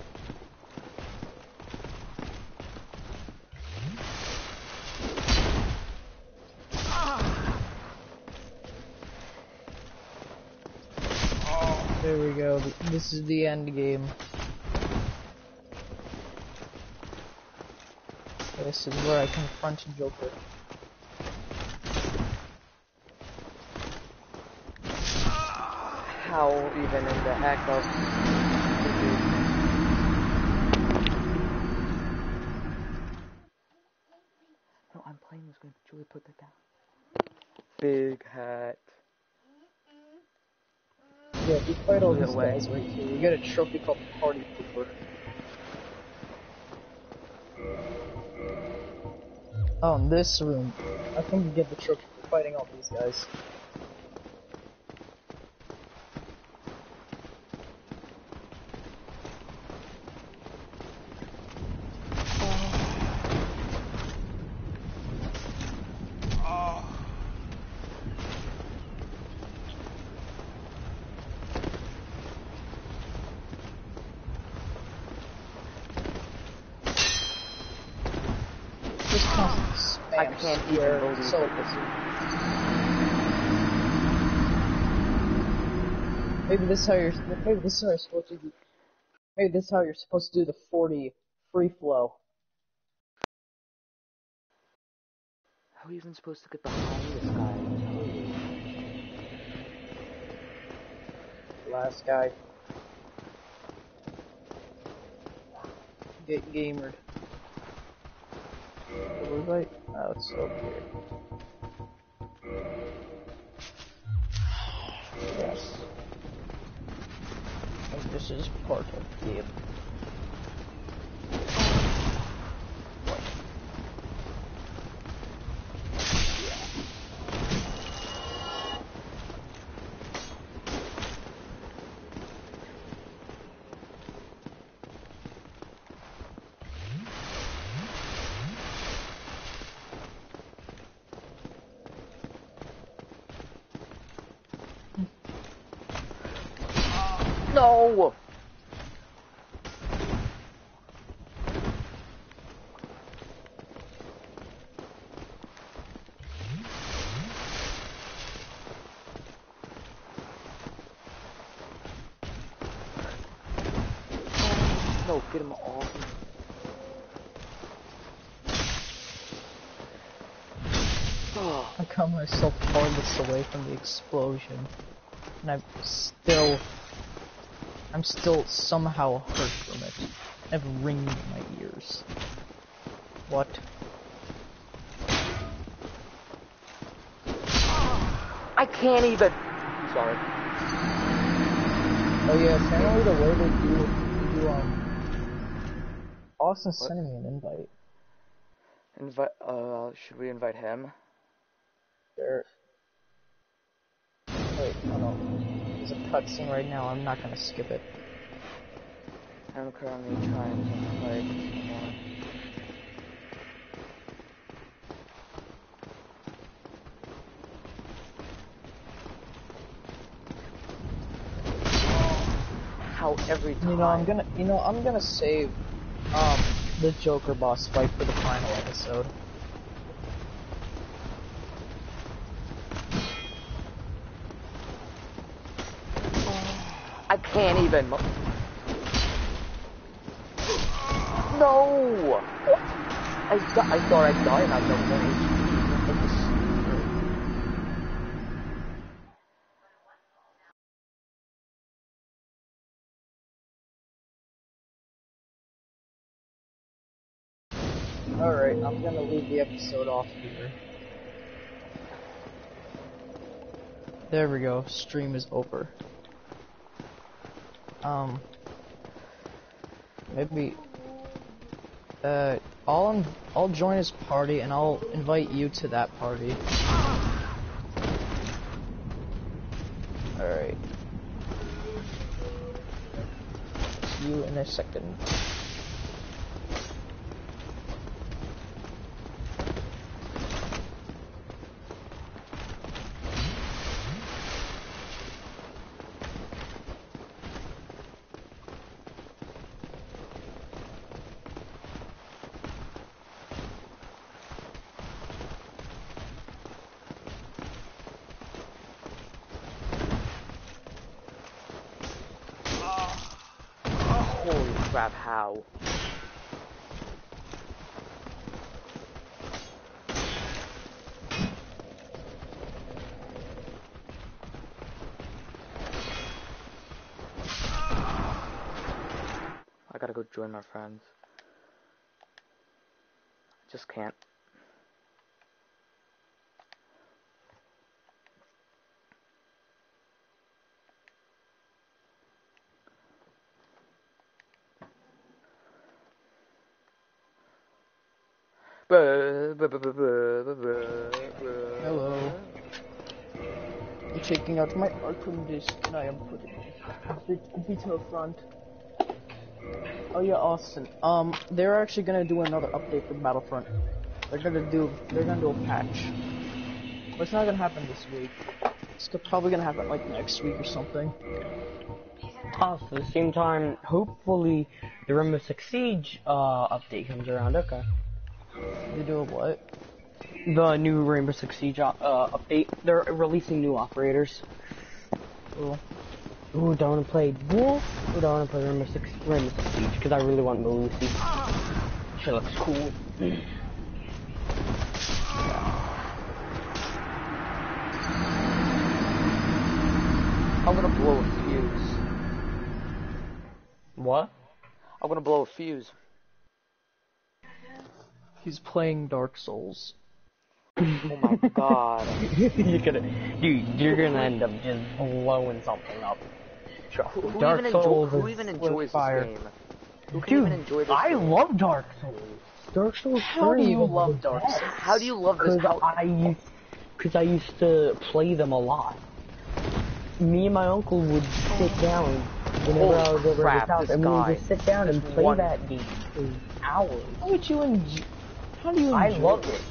There we go. This is the end game. This is where I confront Joker. How even in the heck of... No, I'm playing this game. Julie, put that down. Big hat. Yeah, if you fight all Either these way. guys right here, you get a trophy called Party Pooper. Oh, in this room, I think you get the trophy for fighting all these guys. Just constant spam. I can't even believe so that maybe this is how you're supposed to do. Maybe this is how you're supposed to do the 40 free flow. How are you even supposed to get behind this guy? Last guy. Get gamered. Where was I? Oh, it's up here. Yes. And this is part of the game. No! No, get him off me. I got myself farthest away from the explosion, and I'm still somehow hurt from it. I have ringing in my ears. What? I can't even. Sorry. Oh yeah, apparently the way they do Austin's What? sending me an invite. Should we invite him? There. Wait, no, no. There's a cutscene right now. I'm not gonna skip it. I'm currently trying to play someone. How every time. I'm gonna save the Joker boss fight for the final episode. I can't even. No! I thought I died and I don't know. Alright, I'm gonna leave the episode off here. There we go, stream is over. Maybe, I'll join his party and I'll invite you to that party. Alright. See you in a second. Holy crap, how? I gotta go join my friends. Just can't. Hello. I'm taking out my Arkham disc and I am putting the computer front. Oh yeah, Austin. They're actually gonna do another update for Battlefront. They're gonna do a patch. But it's not gonna happen this week. It's probably gonna happen like next week or something. So at the same time, hopefully the Rainbow Six Siege update comes around. Okay. They do a what? The new Rainbow Six Siege update. They're releasing new operators. Cool. Ooh, don't wanna play Wolf? Ooh, don't wanna play Rainbow Six Siege because I really want Lucy. She looks cool. I'm gonna blow a fuse. What? I'm gonna blow a fuse. He's playing Dark Souls. Oh my god. You're gonna end up just blowing something up. Who Dark Souls who even enjoys fire. this game? Who can Dude, even enjoy this I game? love Dark Souls. Dark Souls 3. How do you love Dark Souls? How do you love this? Because I used to play them a lot. Me and my uncle would sit down whenever I was over at his house, and we would just sit down and play that game for hours. How would you enjoy? How do you enjoy I loved it.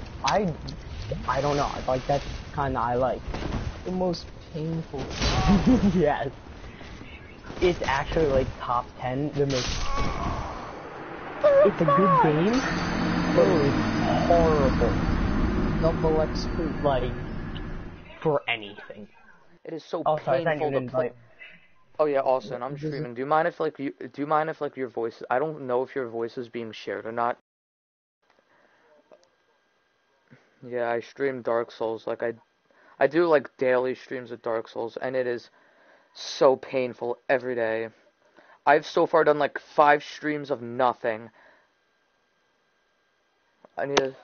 I don't know. Like that's kind of I like. the most painful thing. Yes. it's actually like top 10 the most. It's a good game, but it's horrible. Double XP. Like for anything. It is so Sorry, painful to play. Oh yeah, Austin, I'm streaming. Do you mind if your voice? I don't know if your voice is being shared or not. Yeah, I stream Dark Souls. Like I do like daily streams of Dark Souls, and it is so painful every day. I've so far done like 5 streams of nothing. I need to...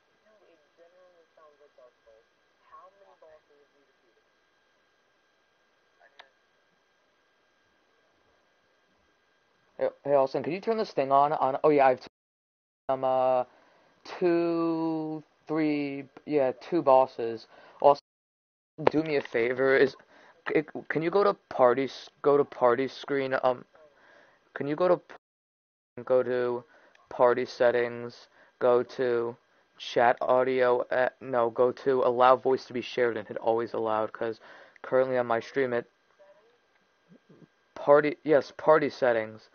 Hey, Austin, can you turn this thing on? Oh yeah, I've 2, 3, yeah, 2 bosses. Also, do me a favor. Can you go to party screen? Can you go to party settings? Go to chat audio. No, go to allow voice to be shared and hit always allowed. Because currently on my stream party settings.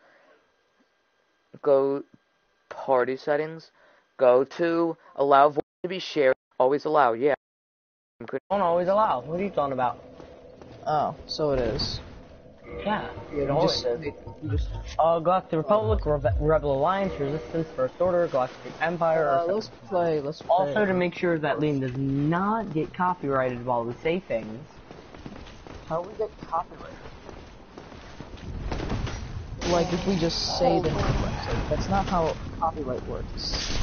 Go party settings. Go to allow voice to be shared. Always allow. Yeah. Don't always allow. What are you talking about? Oh, so it is. Yeah, it always is. Galactic Republic, Rebel Alliance, Resistance, First Order, Galactic Empire. Let's play. Also, to make sure that Liam does not get copyrighted while we say things. How do we get copyrighted? Like if we just say the name, that's not how copyright works.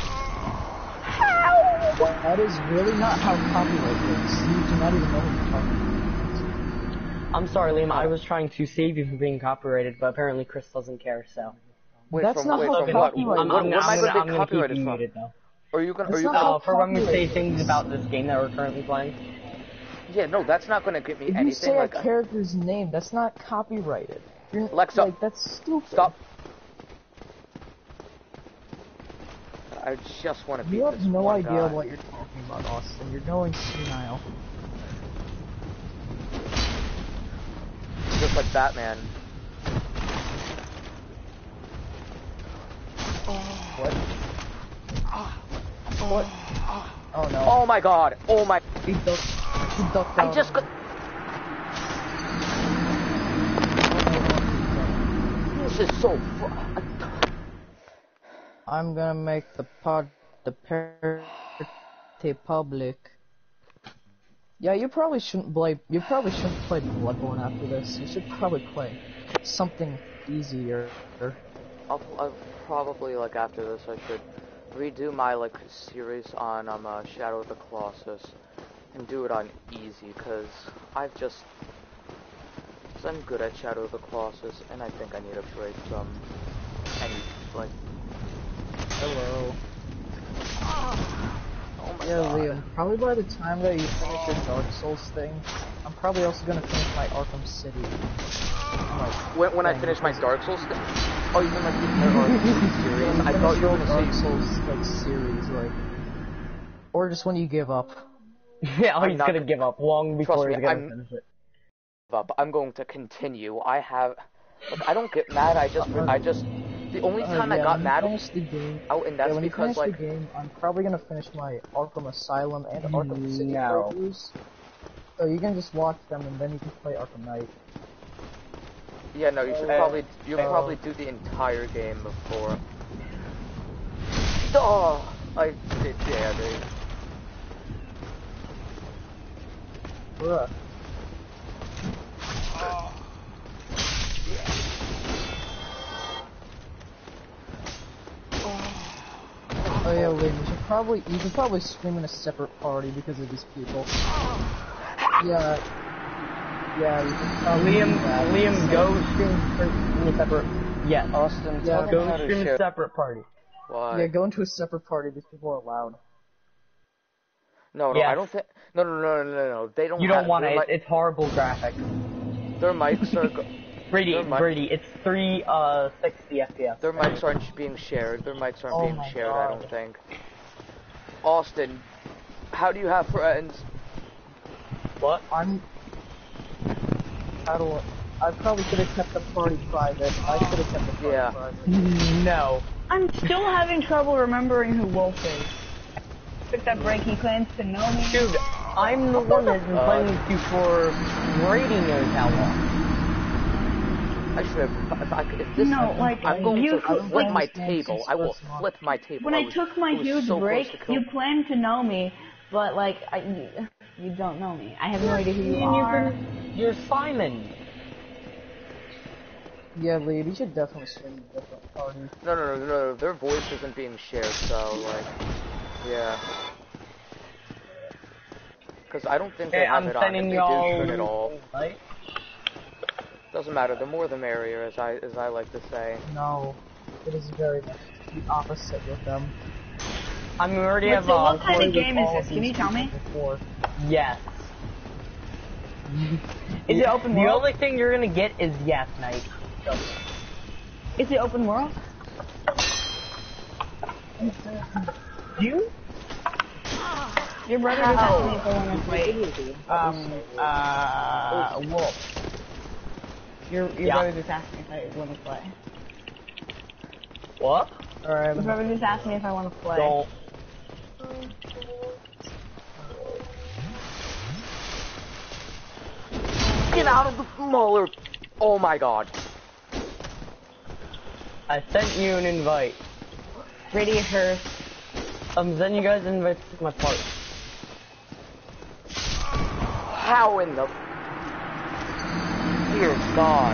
That is really not how copyright works. You do not even know what you're talking about. I'm sorry, Liam. I was trying to save you from being copyrighted, but apparently Chris doesn't care. So. That's not how copyright works. What am I going to get copyrighted from? Muted, though. Are you gonna? For when we say things about this game that we're currently playing. Yeah, no, that's not going to get me anything. If you say like a character's name, that's not copyrighted. Alexa, like, that's stupid. Stop. I just want to beat this one guy. You have no idea what you're talking about, Austin. You're going senile. Just like Batman. What? What? Oh no. Oh my god. Oh my. He ducked down. I just got. This is so I'm gonna make the party public. Yeah, you probably shouldn't play Bloodborne after this. You should probably play something easier. I'll probably, like, after this I should redo my, like, series on Shadow of the Colossus and do it on easy, because I'm good at Shadow of the Colossus, and I think I need a break from any, like... Hello. Oh my god. Liam, probably by the time that you finish your Dark Souls thing, I'm probably also gonna finish my Arkham City. When I finish my Dark Souls thing? Oh, you mean like the Arkham City series? I thought you were gonna say... Dark Souls, like, series, like... Or just when you give up. Yeah, he's gonna give up long before he's gonna finish it. I'm going to continue. I don't get mad. I just. The only time I got mad. The game. Oh, and that's when because you finish the game, I'm probably gonna finish my Arkham Asylum and Arkham City playthroughs. So you can just watch them and then you can play Arkham Knight. Yeah, no, you should probably do the entire game before. Oh, I did, yeah, dude. Bruh. Oh yeah, Liam, you should probably stream in a separate party because of these people. Yeah, you can probably Liam, go stream in a separate. Yeah, Austin, go stream in a separate party. Why? Yeah, go into a separate party. These people are loud. No, yes. I don't think. No. They don't. You don't want it. It's horrible graphics. Their mics are. Brady, it's 360 FPS. Their mics aren't being shared. Their mics aren't being shared. God. I don't think. Austin, how do you have friends? What? I probably should have kept the party private. I should have kept the party private. No. I'm still having trouble remembering who Wolf is. Took that break, he claims to know me. Dude, I'm the one that's been playing with you for Brady knows how long. I should have. If this No, like, I'm going you to flip my table. I will flip my table. When I took my huge so break, you claimed to know me, but like, you don't know me. I have no idea who you are. You're Simon. Yeah, Lee, you should definitely stream a different party. No. Their voice isn't being shared, so like, yeah. Because I don't think they have it on. If they do, turn it off. Right? Doesn't matter. The more the merrier, as I like to say. No, it is very much the opposite with them. I mean, we already Wait, have so what kind of game is this? Can you tell me? Before. Yes. Is it open The world? only thing you're gonna get is yes, mate. Is it open world? You? Your brother just asked me if I want to play. Wolf. Your brother just asked me if I want to play. What? Alright, Your brother just asked me if I want to play. Don't. Get out of the smaller. Oh my god. I sent you an invite. Ready her. Send you guys an invite to my party. How in the... Dear God.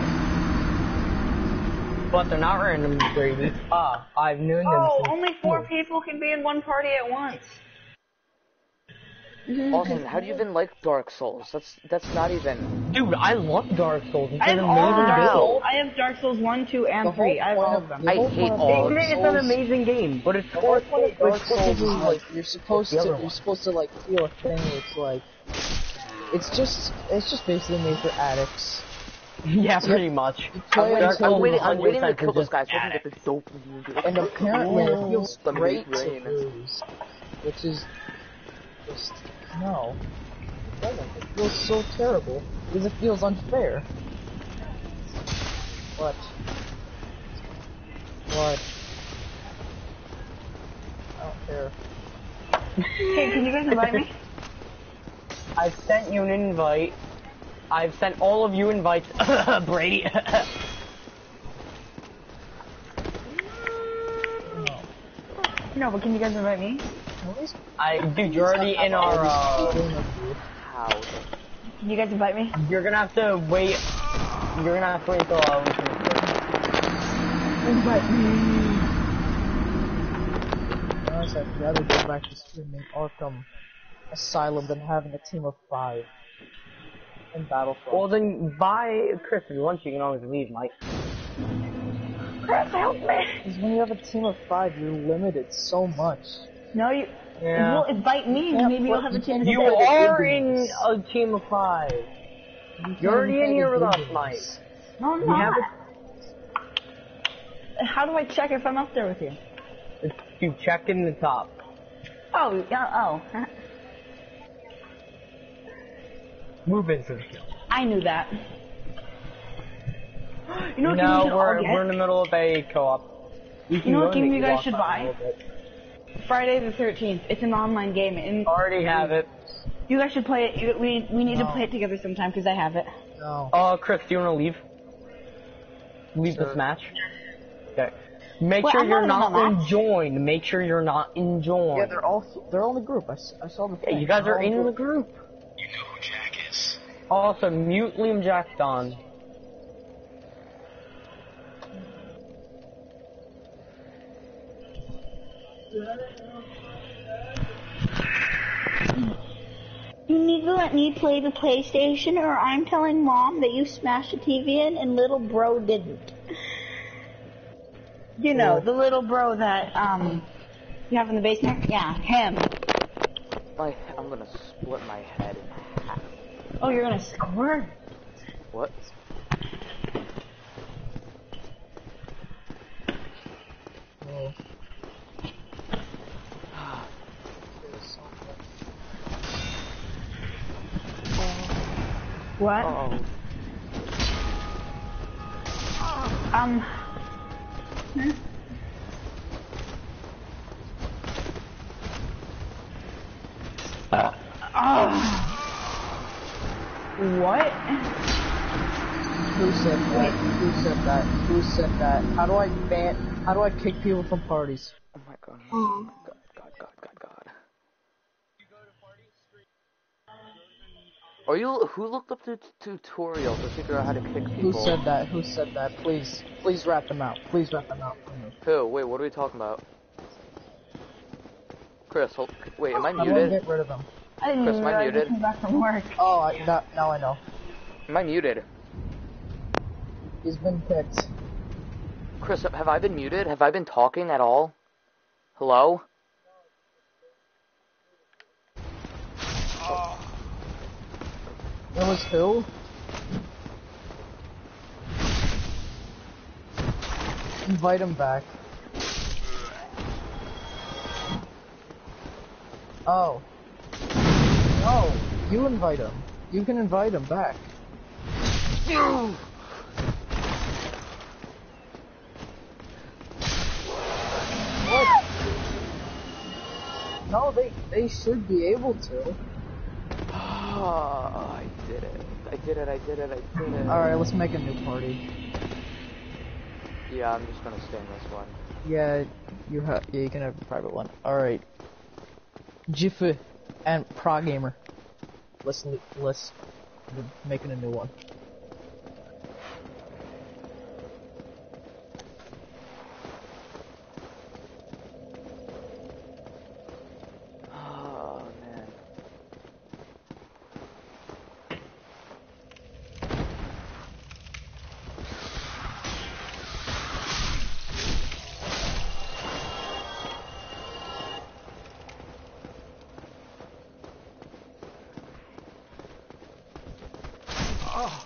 But they're not random, Brady. I've known them Oh, since only 4 people can be in one party at once. Austin, how do you even like Dark Souls? That's not even... Dude, I love Dark Souls. It's I have an all amazing Dark game. Souls. I have Dark Souls 1, 2, and 3. I have all of them. I hate all of It's them. an amazing game, but it's The whole point of Dark it's Souls is like you're supposed the other to one. like feel a thing. It's like it's just basically made for addicts. Yeah, pretty much. You play I'm until waiting you- to kill this guy so I can addict. get the dopamine. and apparently it feels The great to brain. lose, which is just no. It doesn't. It feels so terrible because it feels unfair. What? I don't care. Hey, can you guys invite me? I've sent you an invite. I've sent all of you invites, Brady. No, but can you guys invite me? Dude, you're already in our, How? Can you guys invite me? you're gonna have to wait, until, we can Invite me. Honestly, I'd rather go back to streaming Arkham Asylum than having a team of 5 in Battlefront. Well then, bye, Chris, if you want, you can always leave, Mike. Chris, help me. Because when you have a team of 5, you're limited so much. No, you. Yeah. Well, invite me, and maybe you'll have a chance to You play. are in a team of 5. You're already in here with us, Mike. No, I'm We have not. How do I check if I'm up there with you? You check in the top. Oh, yeah, oh. Move into the kill. I knew that. You know what game we No, should all we're get? in the middle of a co-op. You know what game you guys should buy? Friday the 13th. It's an online game, and Already have it. you guys should play it. We need to play it together sometime because I have it. No. Chris, do you want to leave? Leave this match? Okay. Make Wait, sure I'm you're not not in the in join. Make sure you're not in join. Yeah, they're all in the group. I saw the Yeah, thing. you guys They're are all in the group. You know who Jack is. Also, mute Liam Jack Don. You need to let me play the PlayStation, or I'm telling Mom that you smashed the TV in and little bro didn't. You know, the little bro that you have in the basement. Yeah, him. I'm gonna split my head in half. Oh, you're gonna score? What? Oh. What? Oh. What? Who said that? Who said that? Who said that? How do I kick people from parties? Oh my god. Oh. God. Who looked up the tutorial to figure out how to kick people? Who said that? Who said that? Please rat them out. Please rat them out. Who? Wait, what are we talking about? Chris, wait, am I How do I muted? get rid of them? I didn't Chris, even am I realize muted? I came back from work. Oh, now I know. Am I muted? He's been kicked. Chris, have I been muted? Have I been talking at all? Hello? It was who? Invite him back. Oh. No, you invite him. You can invite him back. What? No, they should be able to. Oh, I did it. Alright, let's make a new party. Yeah, I'm just gonna stay in this one. Yeah, you can have a private one. Alright. Jifu and ProGamer. Let's making a new one. Oh man. Oh.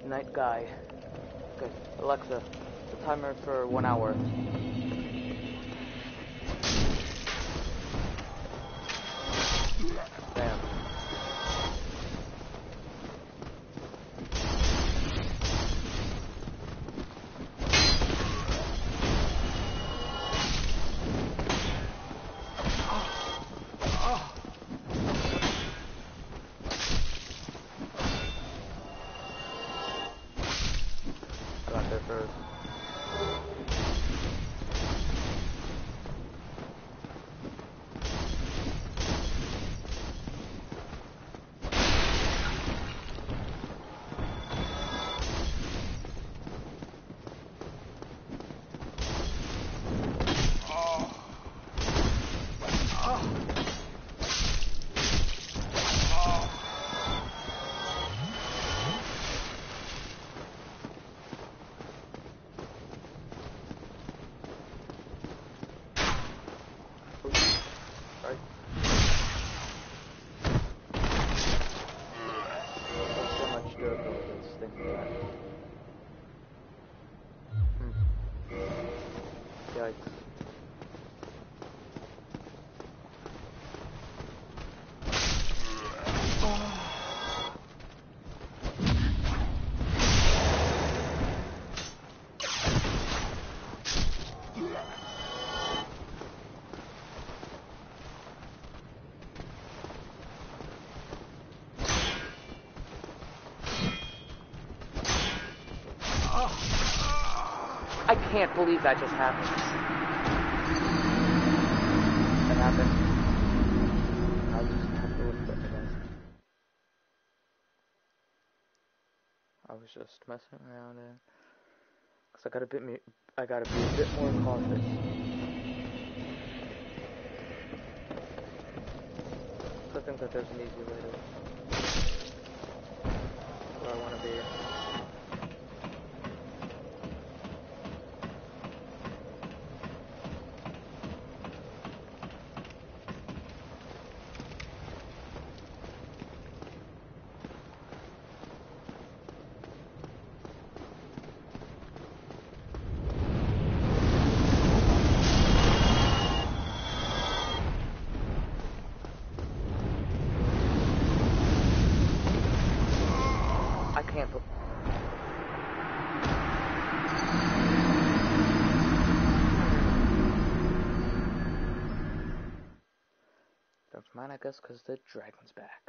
Night guy. Good. Alexa, the timer for 1 hour. Bam. Got there first. Right. There's so much dirt over this thing. Yikes. I can't believe that just happened. That happened. I'll just have to look at it. I was just messing around and cause I gotta be a bit more cautious. So I think that there's an easy way to where I wanna be. I can't put... Don't mind, I guess, because the dragon's back.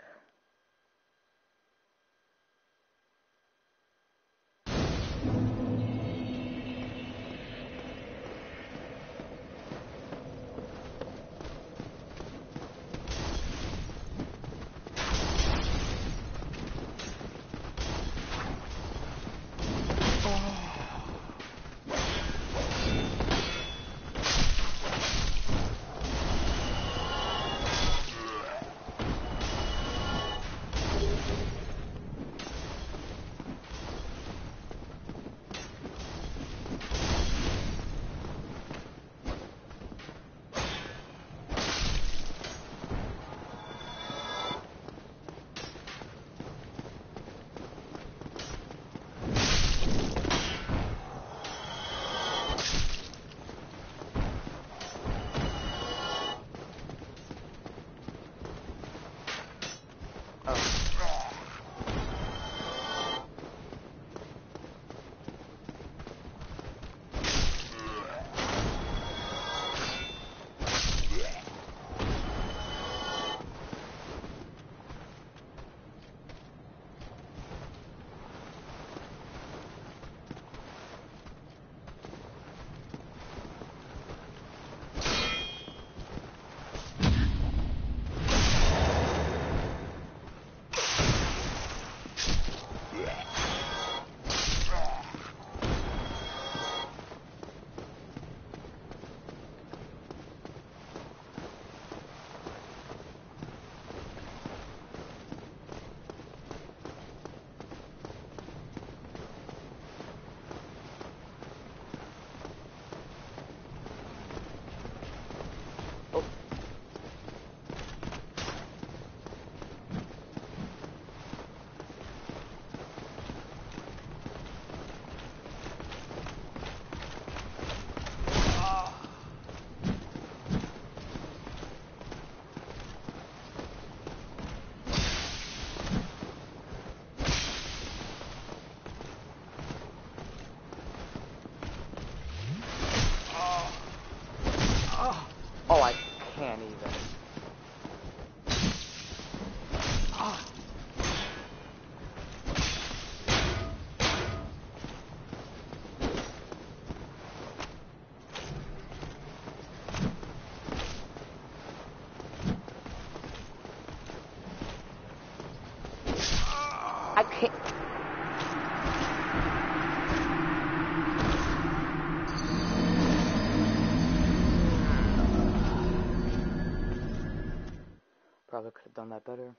Probably could have done that better.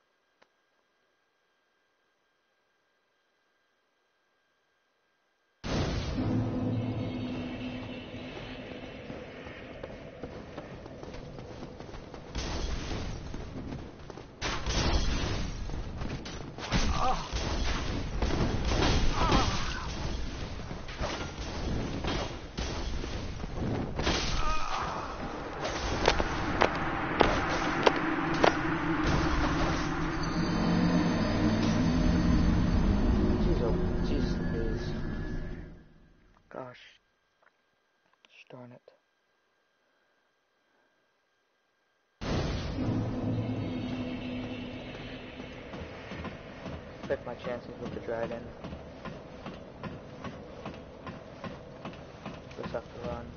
Darn it. Take my chances with the dragon. Just have to run.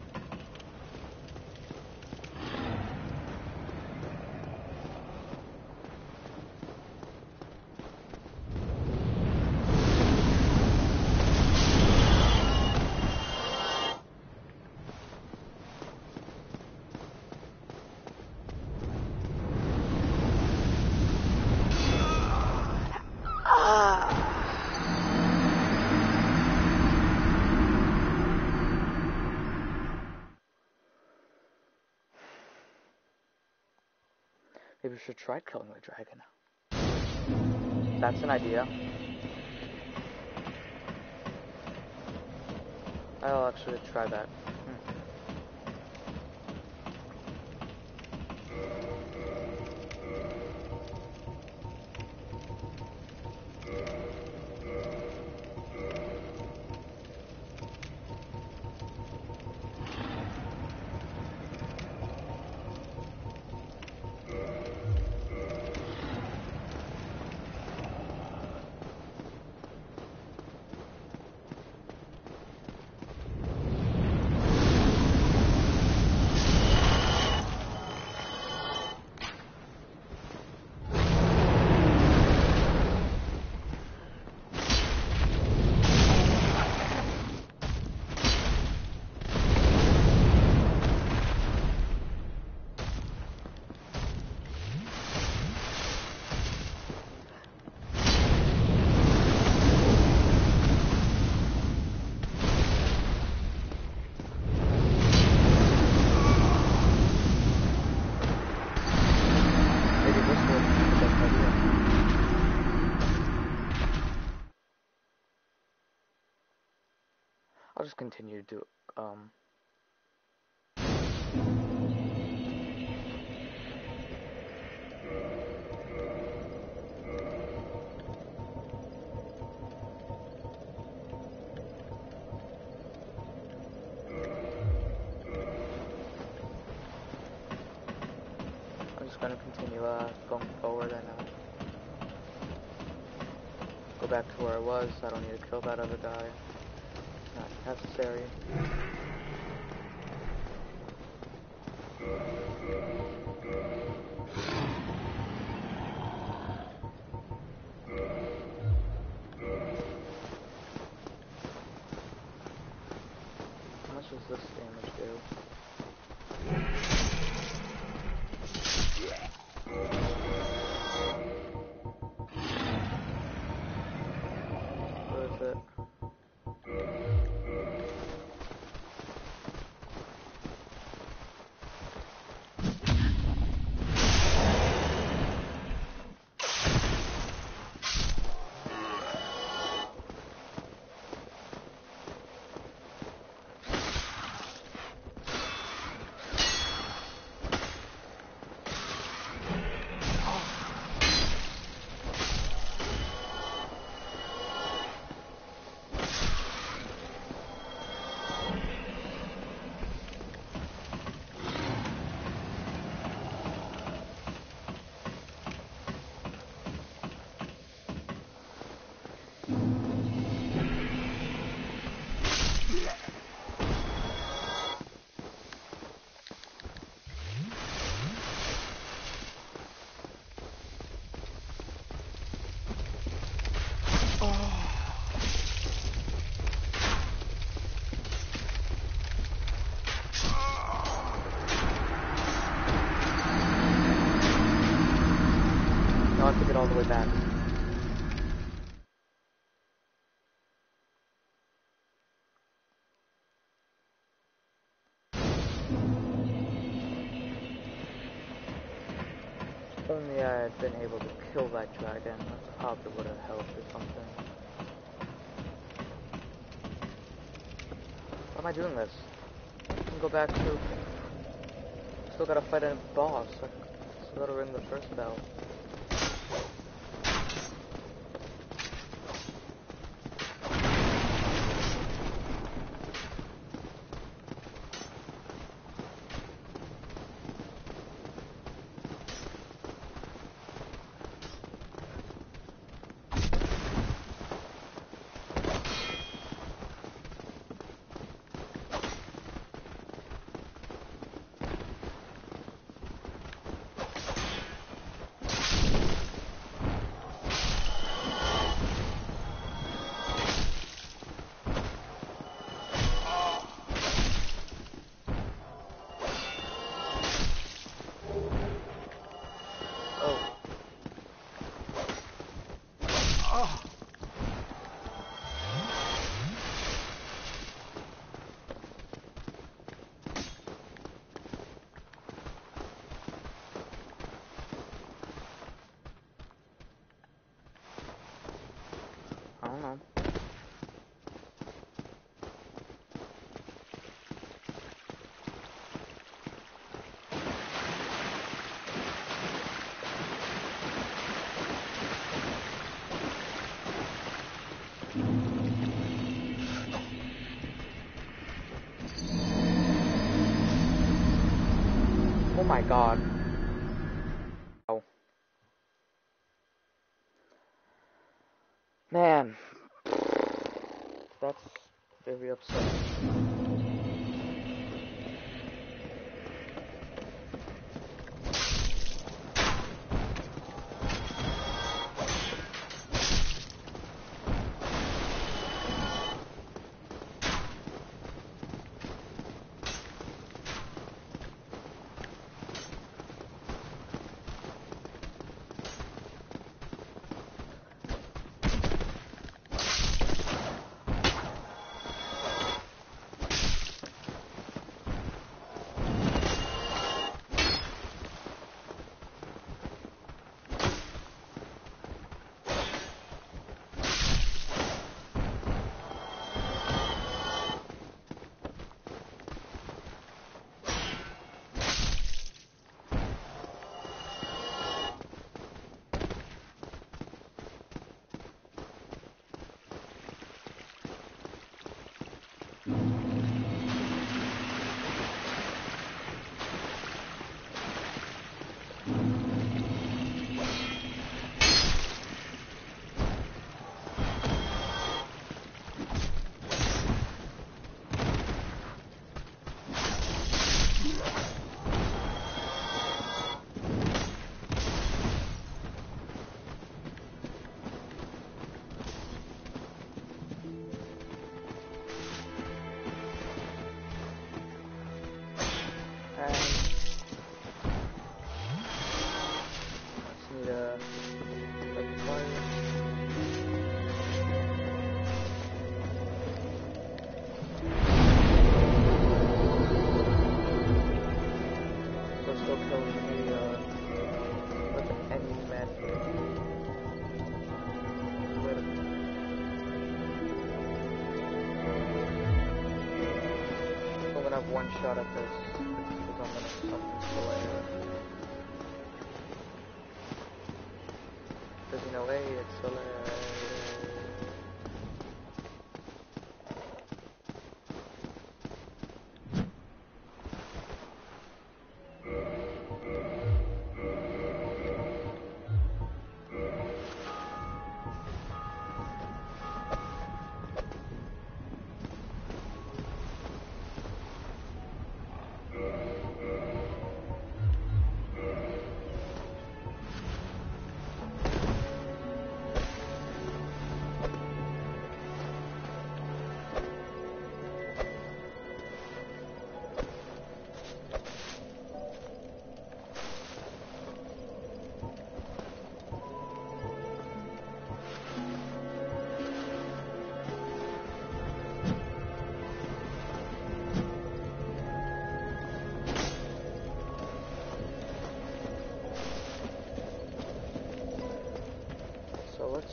Maybe we should try killing the dragon. That's an idea. I'll actually try that. I'll just continue to do I'm just gonna continue going forward and go back to where I was. I don't need to kill that other guy. Not necessary. How much does this damage do? Worth it. the way back. If only I had been able to kill that dragon, that probably would have helped or something. Why am I doing this? I can go back to... Still gotta fight a boss. I still gotta ring the first bell. I don't know. Oh my god. Oh. Man. That's very upsetting. One shot at this, because I'm gonna something for later. There's no way it's so later.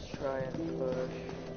try and push.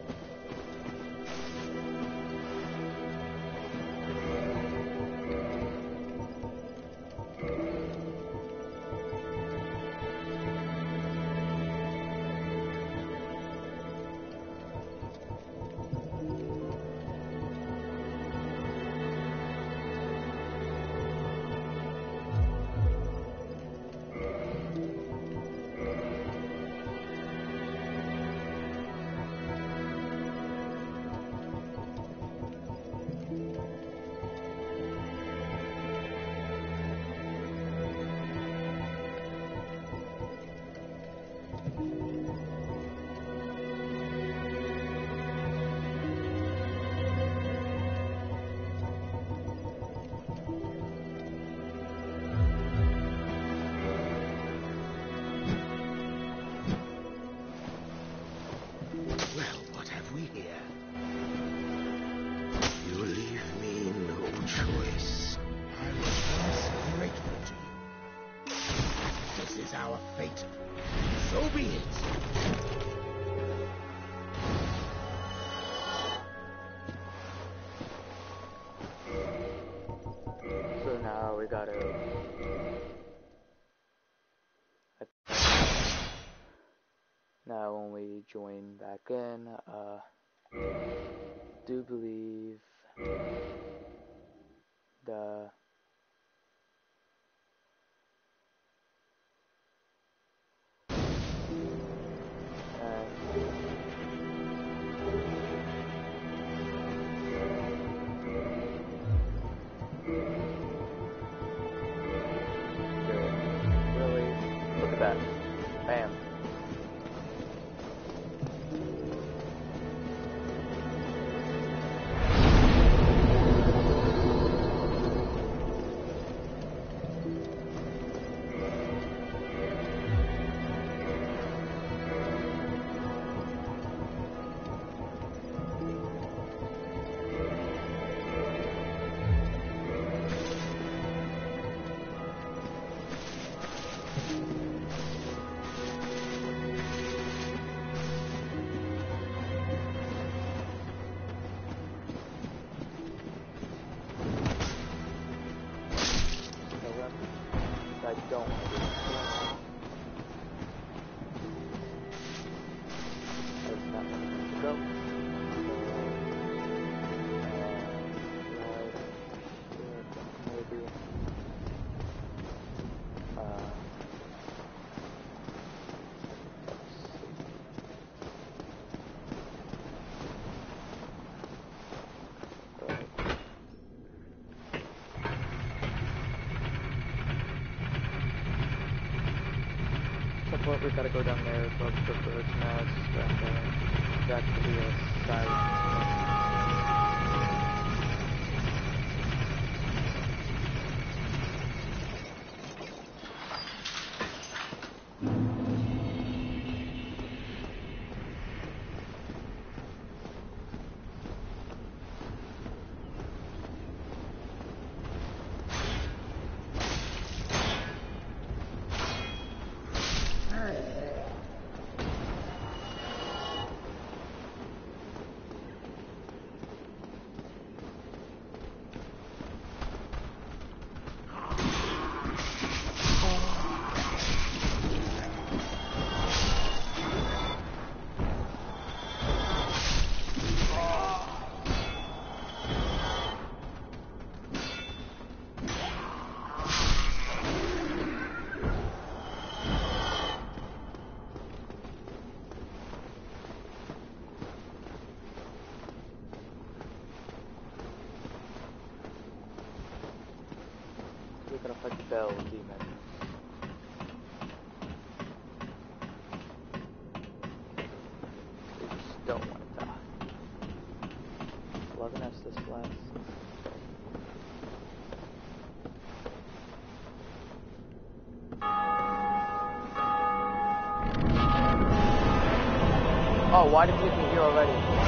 We gotta... Now when we join back in, do believe the... that. Bam. I don't want to do that. That's not where I want to go. Maybe. We gotta go down there above the bird's nest and back to the side. We're gonna fight the Bell Demon. We just don't want to die. 11 Estus Blast. Oh, why did it take me here already?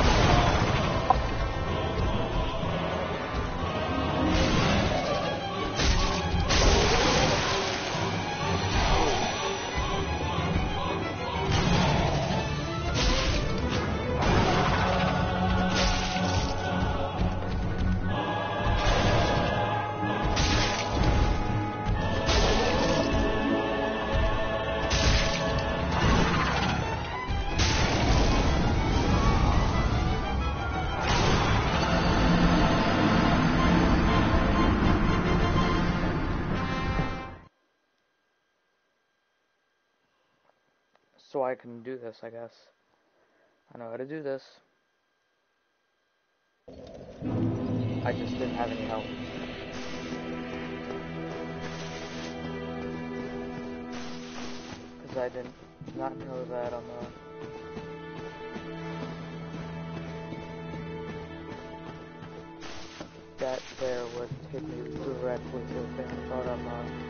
so I can do this, I guess. I know how to do this. I just didn't have any help. Because I did not know that on the... that there would take me directly to the thing. I thought I'm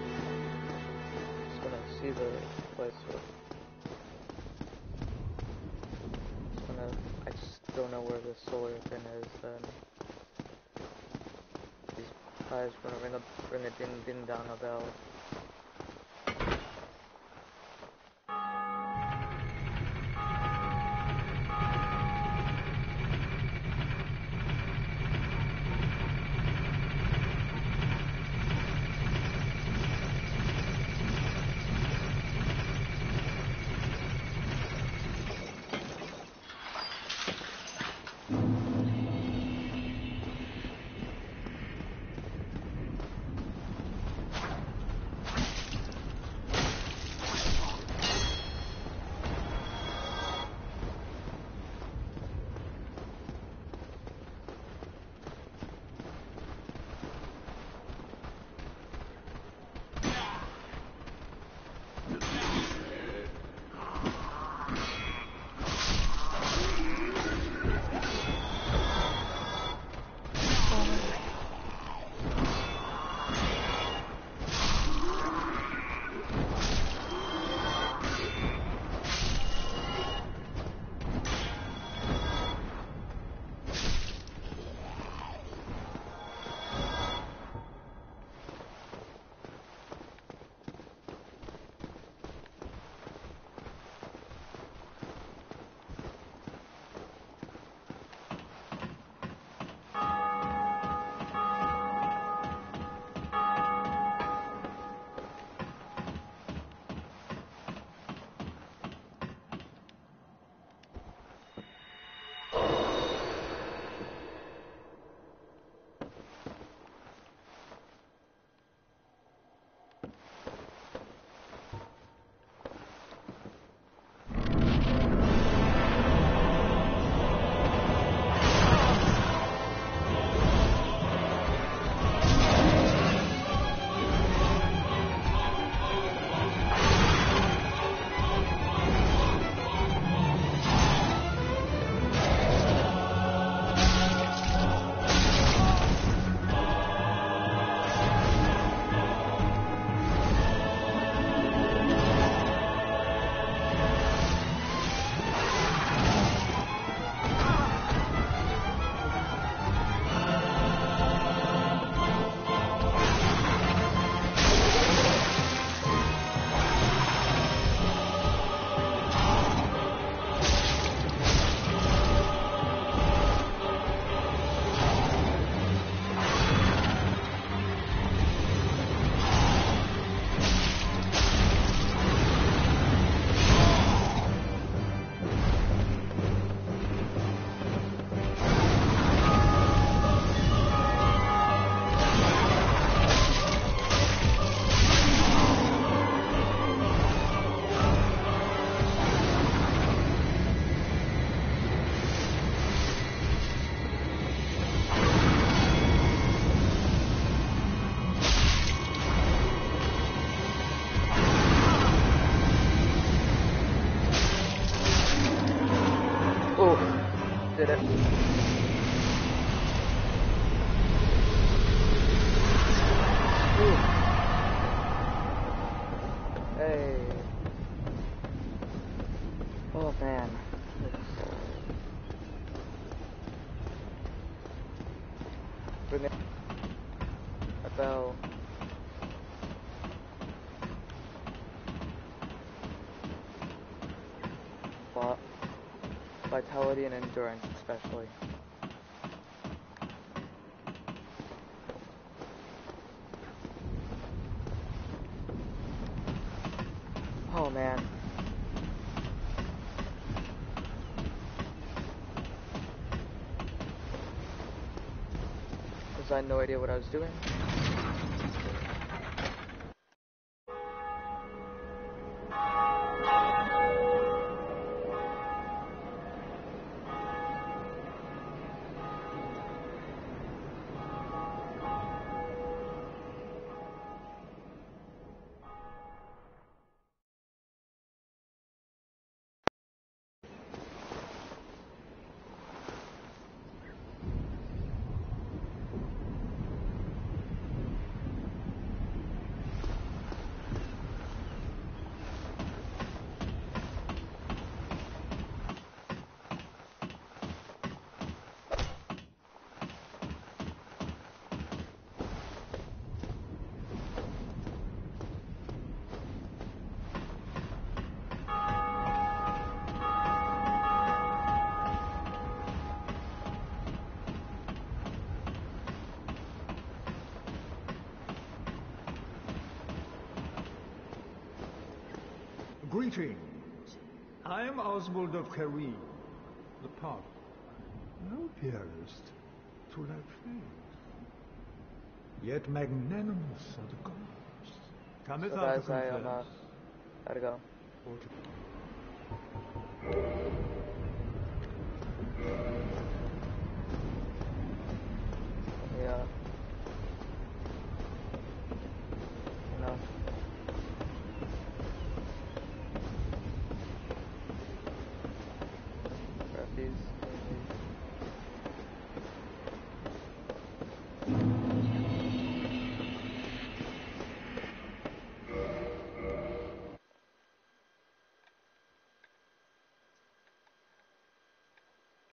just gonna see the place. I just don't know where this solar thing is. Then these guys gonna ring a ding ding dong a bell. Did it. Ooh. Hey. Oh man. Bring it. A bell. Vitality and endurance, especially. Oh man. Because I had no idea what I was doing. Greetings. I am Oswald of Carim, the Pardon. Thou appearest to lack faith. Yet magnanimous are the gods. Cometh So out to guys, confess. gotta go. Or to Yeah. You know. Grab these.